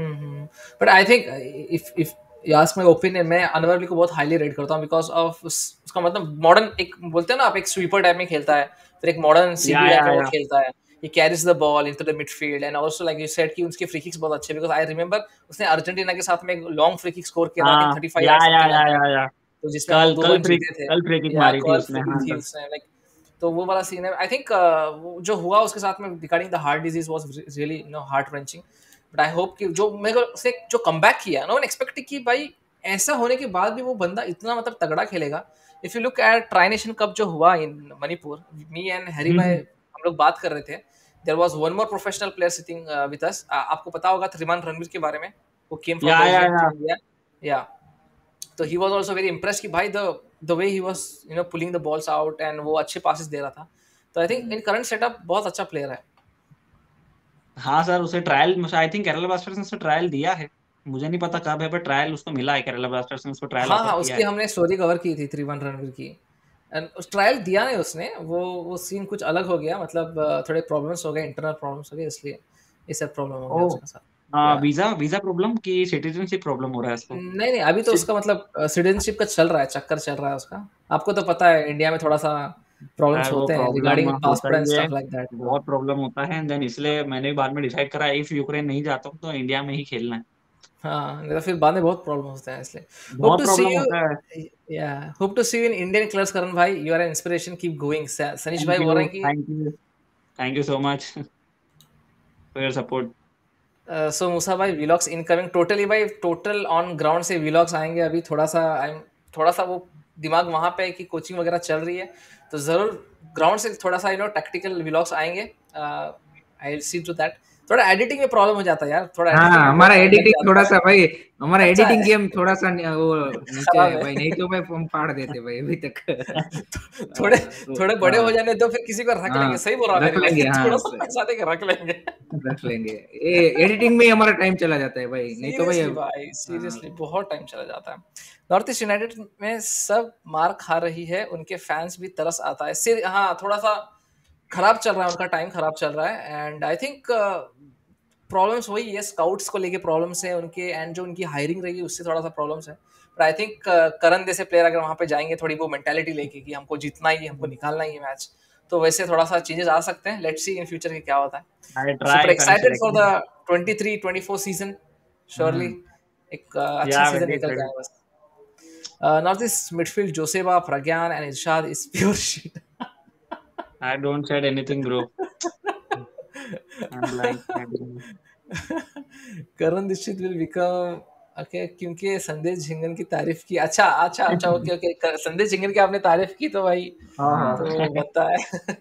But I think if you ask my opinion, मैं अनवर अली को बहुत हाईली रेट करता हूँ बिकॉज ऑफ उसका मतलब मॉडर्न, एक बोलते हैं ना आप, एक स्वीपर टाइप में खेलता है, फिर एक मॉडर्न सीबी टाइप में वो या खेलता है, he carries the ball into the midfield, and also like you said कि उसके फ्री किक्स बहुत अच्छे, because I remember उसने अर्जेंटीना के साथ में एक लॉन्ग फ्री किक स्कोर किया था, आई थिंक हाँ 35 यार्ड समथिंग लाइक दैट, या तो जिसमें वो 2-1 जीते थे। कल फ्री किक या मारी थी कॉल उसने, फ्री हाँ थी कल। उसने, लाइक तो वो वाला सीन है। आई थिंक जो हुआ उसके साथ में regarding the heart disease was really heart wrenching, but I hope कि जो मेरे को उसने जो कमबैक किया, नो वन एक्सपेक्टेड कि भाई ऐसा होने के बाद भी वो बंदा इतना मतलब तगड़ा खेलेगा। If you look at tri nation cup जो हुआ in Manipur, me and Harry भाई हम लोग बात कर रहे थे, there was one more professional player sitting with us, आपको पता होगा त्रिमान रणवीर के बारे में, वो came from Belgium to India, या तो he was also very impressed कि भाई the the way he was pulling the balls out and वो अच्छे पासेस दे रहा था, तो I think in current setup बहुत अच्छा प्लेयर है। हाँ सर, उसे trial, I think Kerala Blasters ने उसे ट्रायल दिया है, मुझे नहीं पता कब है, पर ट्रायल उसको मिला है, केरला ब्लास्टर्स ने उसको ट्रायल हाँ ऑफर हाँ, किया उसकी है। हमने स्टोरी कवर की थी 3-1 रणवीर की, एंड उस ट्रायल दिया नहीं उसने, वो सीन कुछ अलग हो गया, मतलब थोड़े प्रॉब्लम्स हो गए, इंटरनल प्रॉब्लम्स हो गए, इसलिए ये सब प्रॉब्लम हो गया ओ, उसके साथ या। वीजा वीजा प्रॉब्लम की सिटीजनशिप प्रॉब्लम हो रहा है उसको? नहीं नहीं, अभी तो उसका मतलब सिटीजनशिप का चल रहा है, चक्कर चल रहा है उसका। आपको तो पता है इंडिया में थोड़ा सा प्रॉब्लम्स यार वो होते हैं प्रॉब्लम रिगार्डिंग होता पासपोर्ट एंड ही है, स्टफ लाइक दैट। बहुत प्रॉब्लम होता है, एंड देन इसलिए मैंने भी बाद में डिसाइड करा इफ यूक्रेन नहीं जाता हूँ तो इंडिया में ही खेलना है। हाँ, नहीं तो फिर बाद में बहुत प्रॉब्लम होते हैं, इसलिए होप बहुत टू सी प्रॉब्लम यू, होता है। Yeah hope to see you in Indian clubs Karan भाई, you are an inspiration, keep going. Sanish thank भाई बोल यू, रहे हैं कि thank you, thank you so much for your support. So Musa भाई व्लॉग्स इनकमिंग, टोटली भाई, टोटल ऑन ग्राउंड से vlogs आएंगे। अभी थोड़ा सा वो दिमाग वहाँ पे है कि कोचिंग वगैरह चल रही है, तो ज़रूर ग्राउंड से थोड़ा सा टैक्टिकल व्लॉग्स आएंगे। I will see to that. थोड़ा एडिटिंग में प्रॉब्लम हो जाता है यार, थोड़ा हाँ, एडिटिंग में बहुत हमारा टाइम लग एडिटिंग थोड़ा जाता है। सा भाई, हमारा अच्छा एडिटिंग है। गेम थोड़ा सा वो नीचे खराब है है। भाई, नहीं तो मैं हम फाड़ देते भाई अभी तक। थोड़े तो थोड़े बड़े हो हाँ जाने दो, फिर किसी को रख हाँ, लेंगे। सही बोल रहा रख मेरी भाई, लेंगे, थोड़ा हाँ सा पैसा देके रख लेंगे। रख लेंगे। ये एडिटिंग में ही हमारा टाइम चला जाता है भाई, नहीं तो भाई सीरियसली भाई, हाँ सीरियसली बहुत टाइम चला जाता है। नॉर्थ ईस्ट यूनाइटेड में सब मार खा रही है, उनके फैंस भी तरस आता है। हाँ, थोड़ा सा खराब चल रहा है, उनका टाइम खराब चल रहा है, एंड आई थिंक प्रॉब्लम्स वही है, स्काउट्स को लेके प्रॉब्लम्स है उनके, एंड जो उनकी हायरिंग रही है उससे थोड़ा सा प्रॉब्लम्स है। बट आई थिंक करण जैसे प्लेयर अगर वहां पे जाएंगे थोड़ी वो मेंटालिटी लेके कि हमको जीतना ही है, हमको निकालना ही है मैच, तो वैसे थोड़ा सा चेंजेस आ सकते हैं। लेट्स सी इन फ्यूचर के क्या होता है। I super try if I am excited for the selected. 23-24 season, surely hmm, एक अच्छा या सीजन वेरी निकल के एक्साइटेड। आए बस। North east midfield Joseba, Pragyan and Irshad is pure shit. I don't said anything bro, I am blind. Karan Dikshit will become, okay, क्योंकि संदेश झिंगन की तारीफ की। अच्छा अच्छा अच्छा, ओके ओके, संदेश झिंगन की आपने तारीफ की तो भाई, हाँ तो हाँ। बनता है।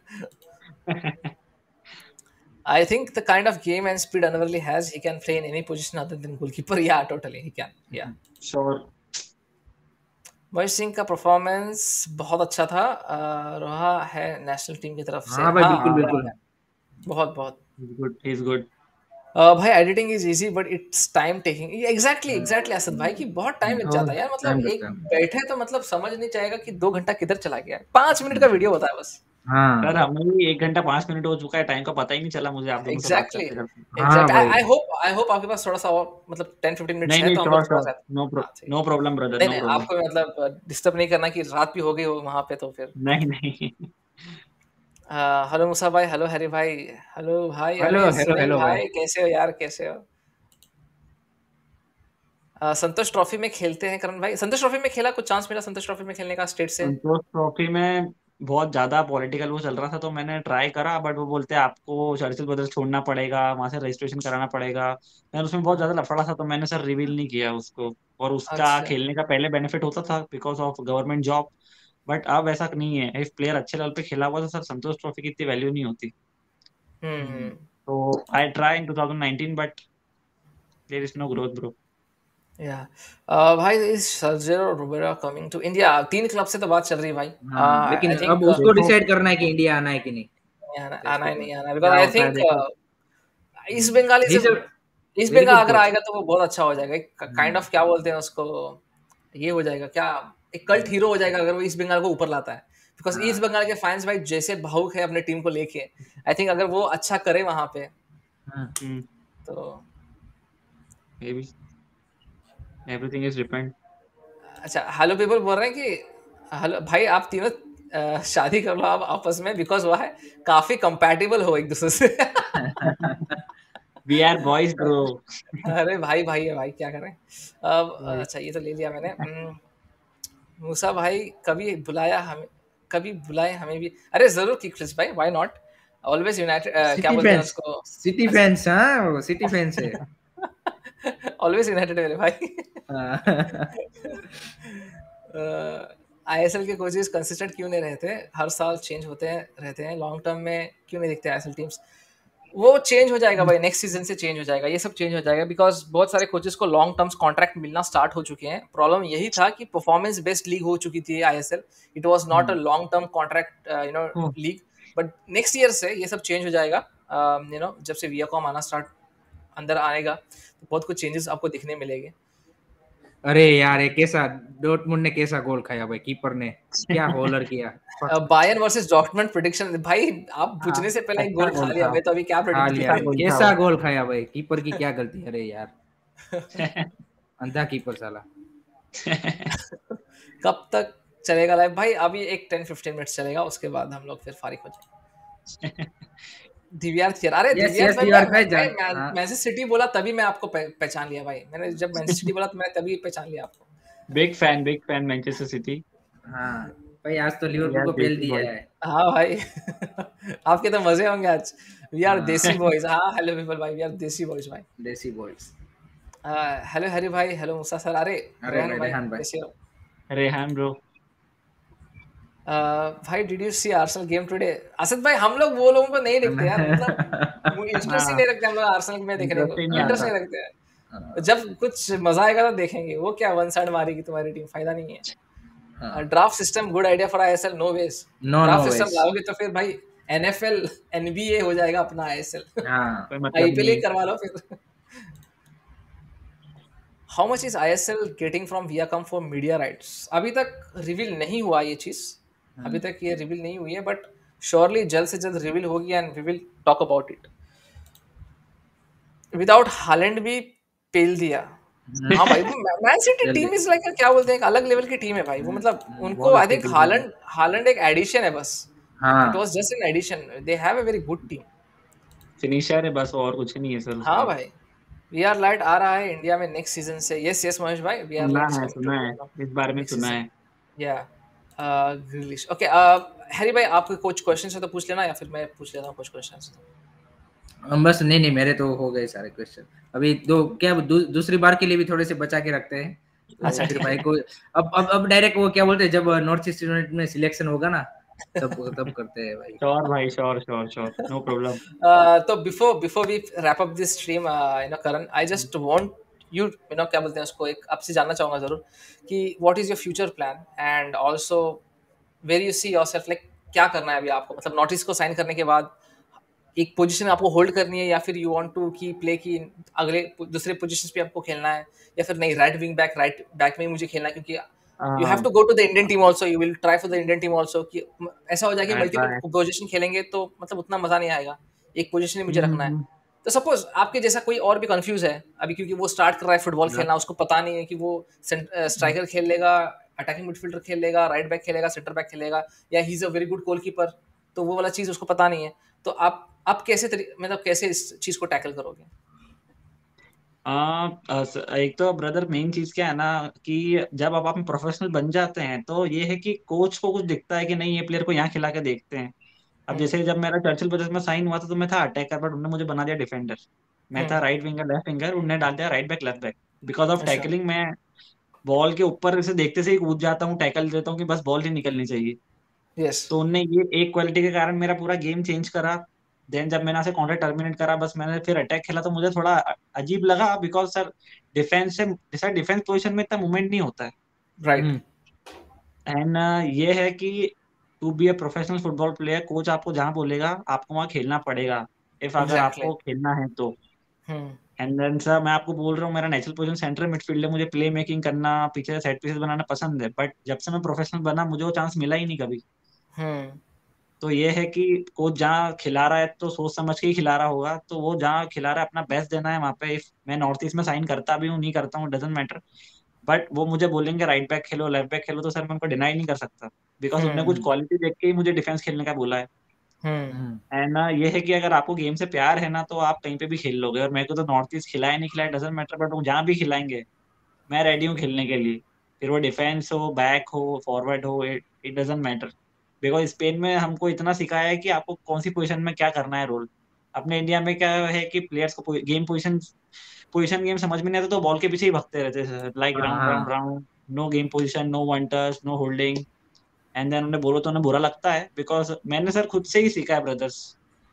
I think the kind of game and speed Anwarli has, he can play in any position other than goalkeeper. Yeah, totally, he can. Yeah. Sure. Mahesh Singh का परफॉर्मेंस बहुत अच्छा था, रहा है नेशनल टीम की तरफ से। हाँ भाई हाँ बिल्कुल या, बिल्कुल। बहुत बहुत। Good, he is good. भाई editing is easy but it's time taking. Exactly exactly Asad भाई, कि बहुत टाइम लग जाता है यार, मतलब टाइम एक लगता है। बैठे तो मतलब समझ नहीं जाएगा कि 2 घंटा किधर चला गया। 5 मिनट का वीडियो होता है बस। सर हाँ हमें भी 1 घंटा 5 मिनट हो चुका है, टाइम का पता ही नहीं चला मुझे आप दोनों से बात एग्जैक्टली करते करते। हाँ एग्जैक्टली, भाई। आई होप आपके पास थोड़ा सा और मतलब 10-15 मिनट्स नहीं है, नहीं, तो हम श्योर लोग थोड़ा श्योर, सा। हाँ ठीक नो प्रॉब्लम ब्रदर, है। नहीं नो नहीं, प्रॉब्लम। आपको मतलब डिस्टर्ब नहीं करना कि रात भी हो गई हो वहां पे, तो फिर। नहीं नहीं। हेलो मूसा भाई, हेलो हरी भाई, हेलो भाई, हेलो अरे हेलो सुनील हेलो भाई। भाई कैसे हो यार, कैसे हो? संतोष ट्रॉफी में खेलते हैं करण भाई, संतोष ट्रॉफी में खेला, कुछ चांस मिला संतोष ट्रॉफी में खेलने का स्टेट से? संतोष ट्रॉफी में बहुत ज्यादा पॉलिटिकल वो चल रहा था, तो मैंने ट्राई करा, बट वो बोलते हैं आपको चर्चिल ब्रदर्स छोड़ना पड़ेगा, वहां से रजिस्ट्रेशन कराना पड़ेगा। मैं उसमें बहुत हाँ, ज्यादा लफड़ा था, तो मैंने सर रिवील नहीं किया उसको। और उसका अच्छा। खेलने का पहले बेनिफिट होता था because of government job, but अब ऐसा नहीं है। इफ प्लेयर अच्छे लेवल पे खेला हुआ तो सर संतोष ट्रॉफी की इतनी वैल्यू नहीं होती। हम्म। तो I try in 2019 but there is no growth bro. Yeah भाई, is Sergio Lobera coming to India? 3 club से तो बात चल रही है भाई। हाँ लेकिन आई अब थिंक उसको देखो डिसाइड करना है कि इंडिया आना है कि नहीं। आना तो इसके आना ही बाद नहीं आना, बिकॉज क्या आई होता है थिंक देखो। East Bengal is he is a East very Bengal good अगर कोच। आएगा तो वो बहुत अच्छा हो जाएगा, काइंड ऑफ क्या बोलते हैं उसको, ये हो जाएगा क्या, एक कल्ट हीरो हो जाएगा अगर वो ईस्ट बंगाल को ऊपर लाता है। बिकॉज ईस्ट हाँ बंगाल के फैंस भाई जैसे भावुक है अपने टीम को लेके, आई थिंक अगर वो अच्छा करे वहां पे, हाँ तो। Maybe everything is depend. अच्छा, हेलो पीपल बोल रहे हैं कि हेलो भाई, आप तीनों शादी कर लो आप आपस में, बिकॉज वह है काफी कंपैटिबल हो एक दूसरे से। We are boys bro. अरे भाई भाई है भाई, क्या करें अब। अच्छा, ये तो ले लिया मैंने। मूसा भाई कभी बुलाए हमें भी। अरे जरूर किक्स भाई, व्हाई नॉट, ऑलवेज यूनाइटेड, क्या सिटी बोलते हैं फैंस, उसको। सिटी फैंस, हाँ वो सिटी फैंस है। ऑलवेज यूनाइटेड मेरे भाई। हाँ। आईएसएल के कोचेस कंसिस्टेंट क्यों नहीं रहते, हर साल चेंज होते हैं रहते हैं, लॉन्ग टर्म में क्यों नहीं दिखते आईएसएल टीम्स? वो चेंज हो जाएगा भाई, नेक्स्ट सीजन से चेंज हो जाएगा, ये सब चेंज हो जाएगा, बिकॉज बहुत सारे कोचेस को लॉन्ग टर्म्स कॉन्ट्रैक्ट मिलना स्टार्ट हो चुके हैं। प्रॉब्लम यही था कि परफॉर्मेंस बेस्ड लीग हो चुकी थी ISL, it was not a long term contract league. But next year से ये सब चेंज हो जाएगा, जब से वियाकॉम आना स्टार्ट अंदर आएगा तो बहुत कुछ चेंजेस आपको दिखने मिलेंगे। अरे यार, ये कैसा डॉर्टमुंड ने कैसा गोल खाया भाई, कीपर ने क्या होलर किया। बायर्न वर्सेस डॉर्टमुंड प्रेडिक्शन भाई, आप पूछने से पहले एक गोल खा लिया, मैं तो अभी क्या प्रेडिक्ट लिया, किया। कैसा गोल खाया भाई, कीपर की क्या गलती। अरे यार अंधा कीपर साला। कब तक चलेगा लाइव भाई? अभी एक 10-15 मिनट्स चलेगा, उसके बाद हम लोग फिर फारिग हो जाएंगे। डीवीआर थियर, अरे डीवीआर भाई, मैनचेस्टर सिटी बोला तभी मैं आपको पहचान लिया भाई। मैंने जब मैनचेस्टर सिटी बोला तो मैंने तभी पहचान लिया आपको। Big fan Manchester City. हाँ भाई, आज तो लिवरपूल को पेल दिया है। हाँ भाई आपके तो मजे होंगे आज। We are desi boys. हाँ हेलो पीपल भाई, वी आर देसी बॉयज भाई, देसी बॉयज। हेलो हरी भाई, हेलो मूसा सर। अरे रेहान भाई कैसे हो? रेहान ब्रो। भाई did you see Arsenal game today? Asad भाई, हम लोग वो लोगों को नहीं देखते यार, मतलब इंटरेस्ट ही नहीं रखते हम लोग आर्सेनल में देखने को, इंटरेस्ट नहीं रखते हैं। जब कुछ मजा आएगा तो देखेंगे, वो क्या वन साइड मारेगी तुम्हारी टीम, फायदा नहीं है। Draft system good idea for ISL, no ways. Draft system लाओगे तो फिर भाई एनएफएल एनबीए हो जाएगा अपना आईएसएल। आईपीएल ही करवा लो फिर। How much is ISL getting from Viacom for media rights? अभी तक रिवील नहीं हुआ ये चीज, अभी तक ये रिवील नहीं हुई है, बट श्योरली जल्द से जल्द रिवील होगी and we will talk about it. Without Haaland भी पेल दिया। हाँ भाई, Man City team is like, क्या बोलते हैं, एक अलग लेवल की टीम है भाई वो। मतलब उनको आई थिंक हालैंड एक एडिशन है बस। It was just an addition, they have a very good team, finisher है बस, और कुछ नहीं है सर। हाँ भाई, वी आर लाइट आ रहा है इंडिया में नेक्स्ट सीजन से। यस महेश भाई, वी आर लाइट सुना है इस बारे में, सुना है। या ग्रिलिश। ओके हैरी भाई, आपके कुछ क्वेश्चंस है तो पूछ लेना, या फिर मैं पूछ लेता हूँ कुछ क्वेश्चंस। बस नहीं मेरे तो हो गए सारे क्वेश्चन। अभी दो क्या दूसरी बार के लिए भी थोड़े से बचा के रखते हैं। अच्छा फिर भाई को अब डायरेक्ट वो क्या बोलते हैं, जब नॉर्थ ईस्ट यूनाइटेड में सिलेक्शन होगा ना तब करते हैं भाई। श्योर भाई, श्योर नो प्रॉब्लम। तो before we wrap up this stream, Karan, I just want you क्या बोलते हैं उसको, एक आपसे जानना चाहूंगा जरूर कि what is your future plan and also where you see yourself, like क्या करना है अभी आपको, मतलब नॉर्थ ईस्ट को साइन करने के बाद एक पोजीशन आपको होल्ड करनी है, या फिर यू वांट टू की प्ले की अगले दूसरे पोजीशंस पे आपको खेलना है, या फिर नहीं right wing back, right back में मुझे खेलना है, क्योंकि you have to go to the Indian team also, you will try for the Indian team also, कि ऐसा हो जाए कि मल्टीपल पोजीशन खेलेंगे तो मतलब उतना मजा नहीं आएगा, एक पोजीशन ही मुझे रखना है। तो सपोज आपके जैसा कोई और भी कंफ्यूज है अभी, क्योंकि वो स्टार्ट कर रहा है फुटबॉल खेलना, उसको पता नहीं है कि वो स्ट्राइकर खेल लेगा, अटैकिंग मिडफील्डर खेल लेगा, राइट बैक खेलेगा, सेंटर बैक खेलेगा, या he is a very good goalkeeper, तो वो वाला चीज उसको पता नहीं है। तो आप कैसे मतलब कैसे इस चीज को टैकल करोगे? एक तो ब्रदर मेन चीज क्या है ना, कि जब आप प्रोफेशनल बन जाते हैं तो ये है कि कोच को कुछ दिखता है कि नहीं, ये प्लेयर को यहाँ खिला के देखते हैं। अब जैसे जब मेरा चर्चिल ब्रदर्स में साइन हुआ था तो मैं था अटैकर, बट उन्होंने मुझे बना दिया डिफेंडर। मैं था राइट विंगर लेफ्ट विंगर, उन्होंने डाल दिया right back left back. Because of tackling मैं बॉल के ऊपर से देखते से ही कूद जाता हूँ, टैकल देता हूँ कि बस बॉल ही निकलनी चाहिए। तो उनने ये एक क्वालिटी के कारण मेरा पूरा गेम चेंज करा। देन जब मैंने ऐसे कॉन्ट्रैक्ट टर्मिनेट करा, बस मैंने फिर अटैक खेला, तो मुझे थोड़ा अजीब लगा, बिकॉज सर डिफेंस से डिफेंस पोजीशन में इतना मूवमेंट नहीं होता है, राइट। एंड ये है कि to be a professional football player, coach आपको जहाँ बोलेगा आपको वहाँ खेलना पड़ेगा, इफ अगर आपको खेलना है तो। एंड देन सर मैं आपको बोल रहा हूँ, मेरा नेचुरल पोजीशन सेंटर मिडफील्ड है, मुझे प्ले मेकिंग करना, पीछे सेट पीसेस बनाना पसंद है, बट जब से मैं प्रोफेशनल बना मुझे वो चांस मिला ही नहीं कभी। तो ये है कि कोच जहाँ खिला रहा है तो सोच समझ के ही खिला रहा होगा, तो वो जहाँ खिला रहा है अपना बेस्ट देना है वहाँ पे। इफ मैं नॉर्थ ईस्ट में साइन करता भी हूँ नहीं करता हूँ डजंट मैटर, बट वो मुझे बोलेंगे राइट बैक खेलो लेफ्ट बैक खेलो, तो सर मैं उनको डिनाई नहीं कर सकता, बिकॉज उन्होंने कुछ क्वालिटी देख के ही मुझे डिफेंस खेलने का बोला है। एंड ये है कि अगर आपको गेम से प्यार है ना तो आप कहीं पे भी खेल लोगे, और मेरे को तो नॉर्थ ईस्ट खिलाए नहीं खिलाए डजंट मैटर, बट वो जहाँ भी खिलाएंगे मैं रेडी हूँ खेलने के लिए, फिर वो डिफेंस हो, बैक हो, फॉरवर्ड हो, it doesn't matter. Because Spain में हमको इतना सिखाया है कि आपको कौन सी पोजीशन में क्या करना है रोल। अपने इंडिया में क्या है कि प्लेयर्स को गेम पोजीशन गेम समझ में नहीं आता तो बॉल के पीछे ही भगते रहते हैं, like round round round, no game position, no one touch, no holding. And then उन्हें बोलो तो उन्हें बुरा लगता है, बिकॉज मैंने सर खुद से ही सीखा है ब्रदर्स।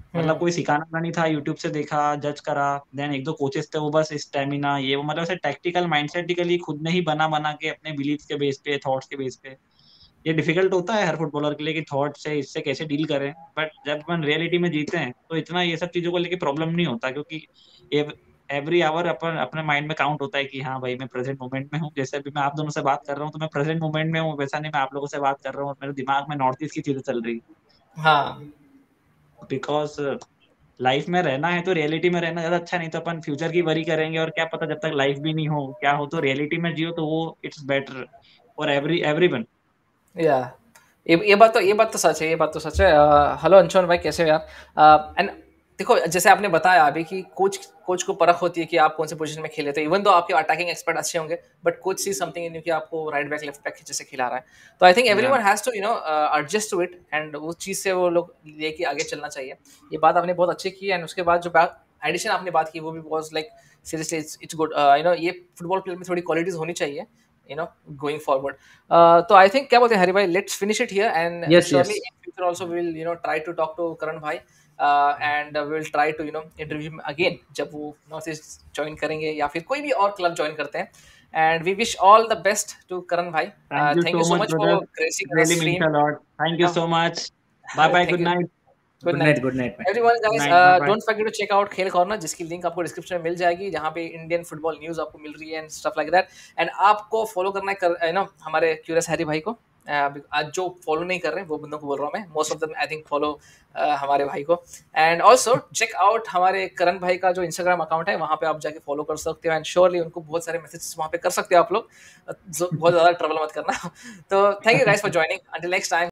मतलब कोई सिखाने वाला नहीं था, यूट्यूब से देखा, जज करा, देन एक दो कोचेस थे, वो बस स्टेमिना ये वो मतलब ऐसे टैक्टिकल माइंडसेटिकली खुद ने ही बना बना के अपने बिलीफ के बेस पे, थॉट्स के बेस पे। ये डिफिकल्ट होता है हर फुटबॉलर के लिए कि थॉट से इससे कैसे डील करें, बट जब अपन रियलिटी में जीते हैं तो इतना ये सब चीजों को लेके प्रॉब्लम नहीं होता, क्योंकि एवरी आवर अपन अपने माइंड में काउंट होता है कि हाँ भाई मैं प्रेजेंट मोमेंट में हूँ। जैसे अभी मैं आप दोनों से बात कर रहा हूँ तो मैं प्रेजेंट मोमेंट में हूँ, वैसा नहीं मैं आप लोगों से बात कर रहा हूँ और मेरे दिमाग में नॉर्थ ईस्ट की चीजें चल रही। हाँ बिकॉज लाइफ में रहना है तो रियलिटी में रहना ज्यादा अच्छा, नहीं तो अपन फ्यूचर की वरी करेंगे और क्या पता जब तक लाइफ भी नहीं हो क्या हो, तो रियलिटी में जियो तो वो इट्स बेटर फॉर एवरीवन। या ये बात तो सच है, ये बात तो सच है। हेलो अंशुमन भाई, कैसे हो यार? एंड देखो, जैसे आपने बताया अभी कि कोच को परख होती है कि आप कौन से पोजीशन में खेले, तो इवन दो आपके अटैकिंग एक्सपर्ट अच्छे होंगे, but coach see something in you कि आपको राइट बैक लेफ्ट बैक जैसे खिला रहा है। तो I think everyone has to adjust to it, and उस चीज से वो लोग लेके आगे चलना चाहिए। ये बात आपने बहुत अच्छी की। एंड उसके बाद जो एडिशन आपने बात की वो भी was like seriously it's good. ये फुटबॉल प्लेयर में थोड़ी क्वालिटीज होनी चाहिए going forward. So I think क्या बोलते हैं हरी भाई, let's finish it here, and Yes, surely yes. in future also we will try to talk to Karan भाई, and we will try to interview him again जब वो north east join करेंगे या फिर कोई भी और क्लब ज्वाइन करते हैं। And we wish all the best to Karan भाई. Thank you so much for gracing our really means stream. a lot. Thank you so much. Bye bye. Good night. Good night. Good night, man. Everyone, guys, Good night. Bye-bye. don't forget to check out Khel corner, जिसकी link आपको description में मिल जाएगी, जहाँ पे Indian football news आपको मिल रही है and stuff like that. And आपको फॉलो करना है हमारे क्यूरियस हैरी भाई को। आज जो फॉलो नहीं कर रहे हैं वो बंदों को बोल रहा हूँ मैं, most of them I think follow हमारे भाई को। एंड ऑल्सो चेक आउट हमारे करण भाई का जो इंस्टाग्राम अकाउंट है, वहाँ पे आप जाके फॉलो कर सकते हो, एंड श्योरली उनको बहुत सारे मैसेजेस वहाँ पे कर सकते हो आप लोग। बहुत ज़्यादा ट्रबल मत करना। तो thank you guys for joining, until next time.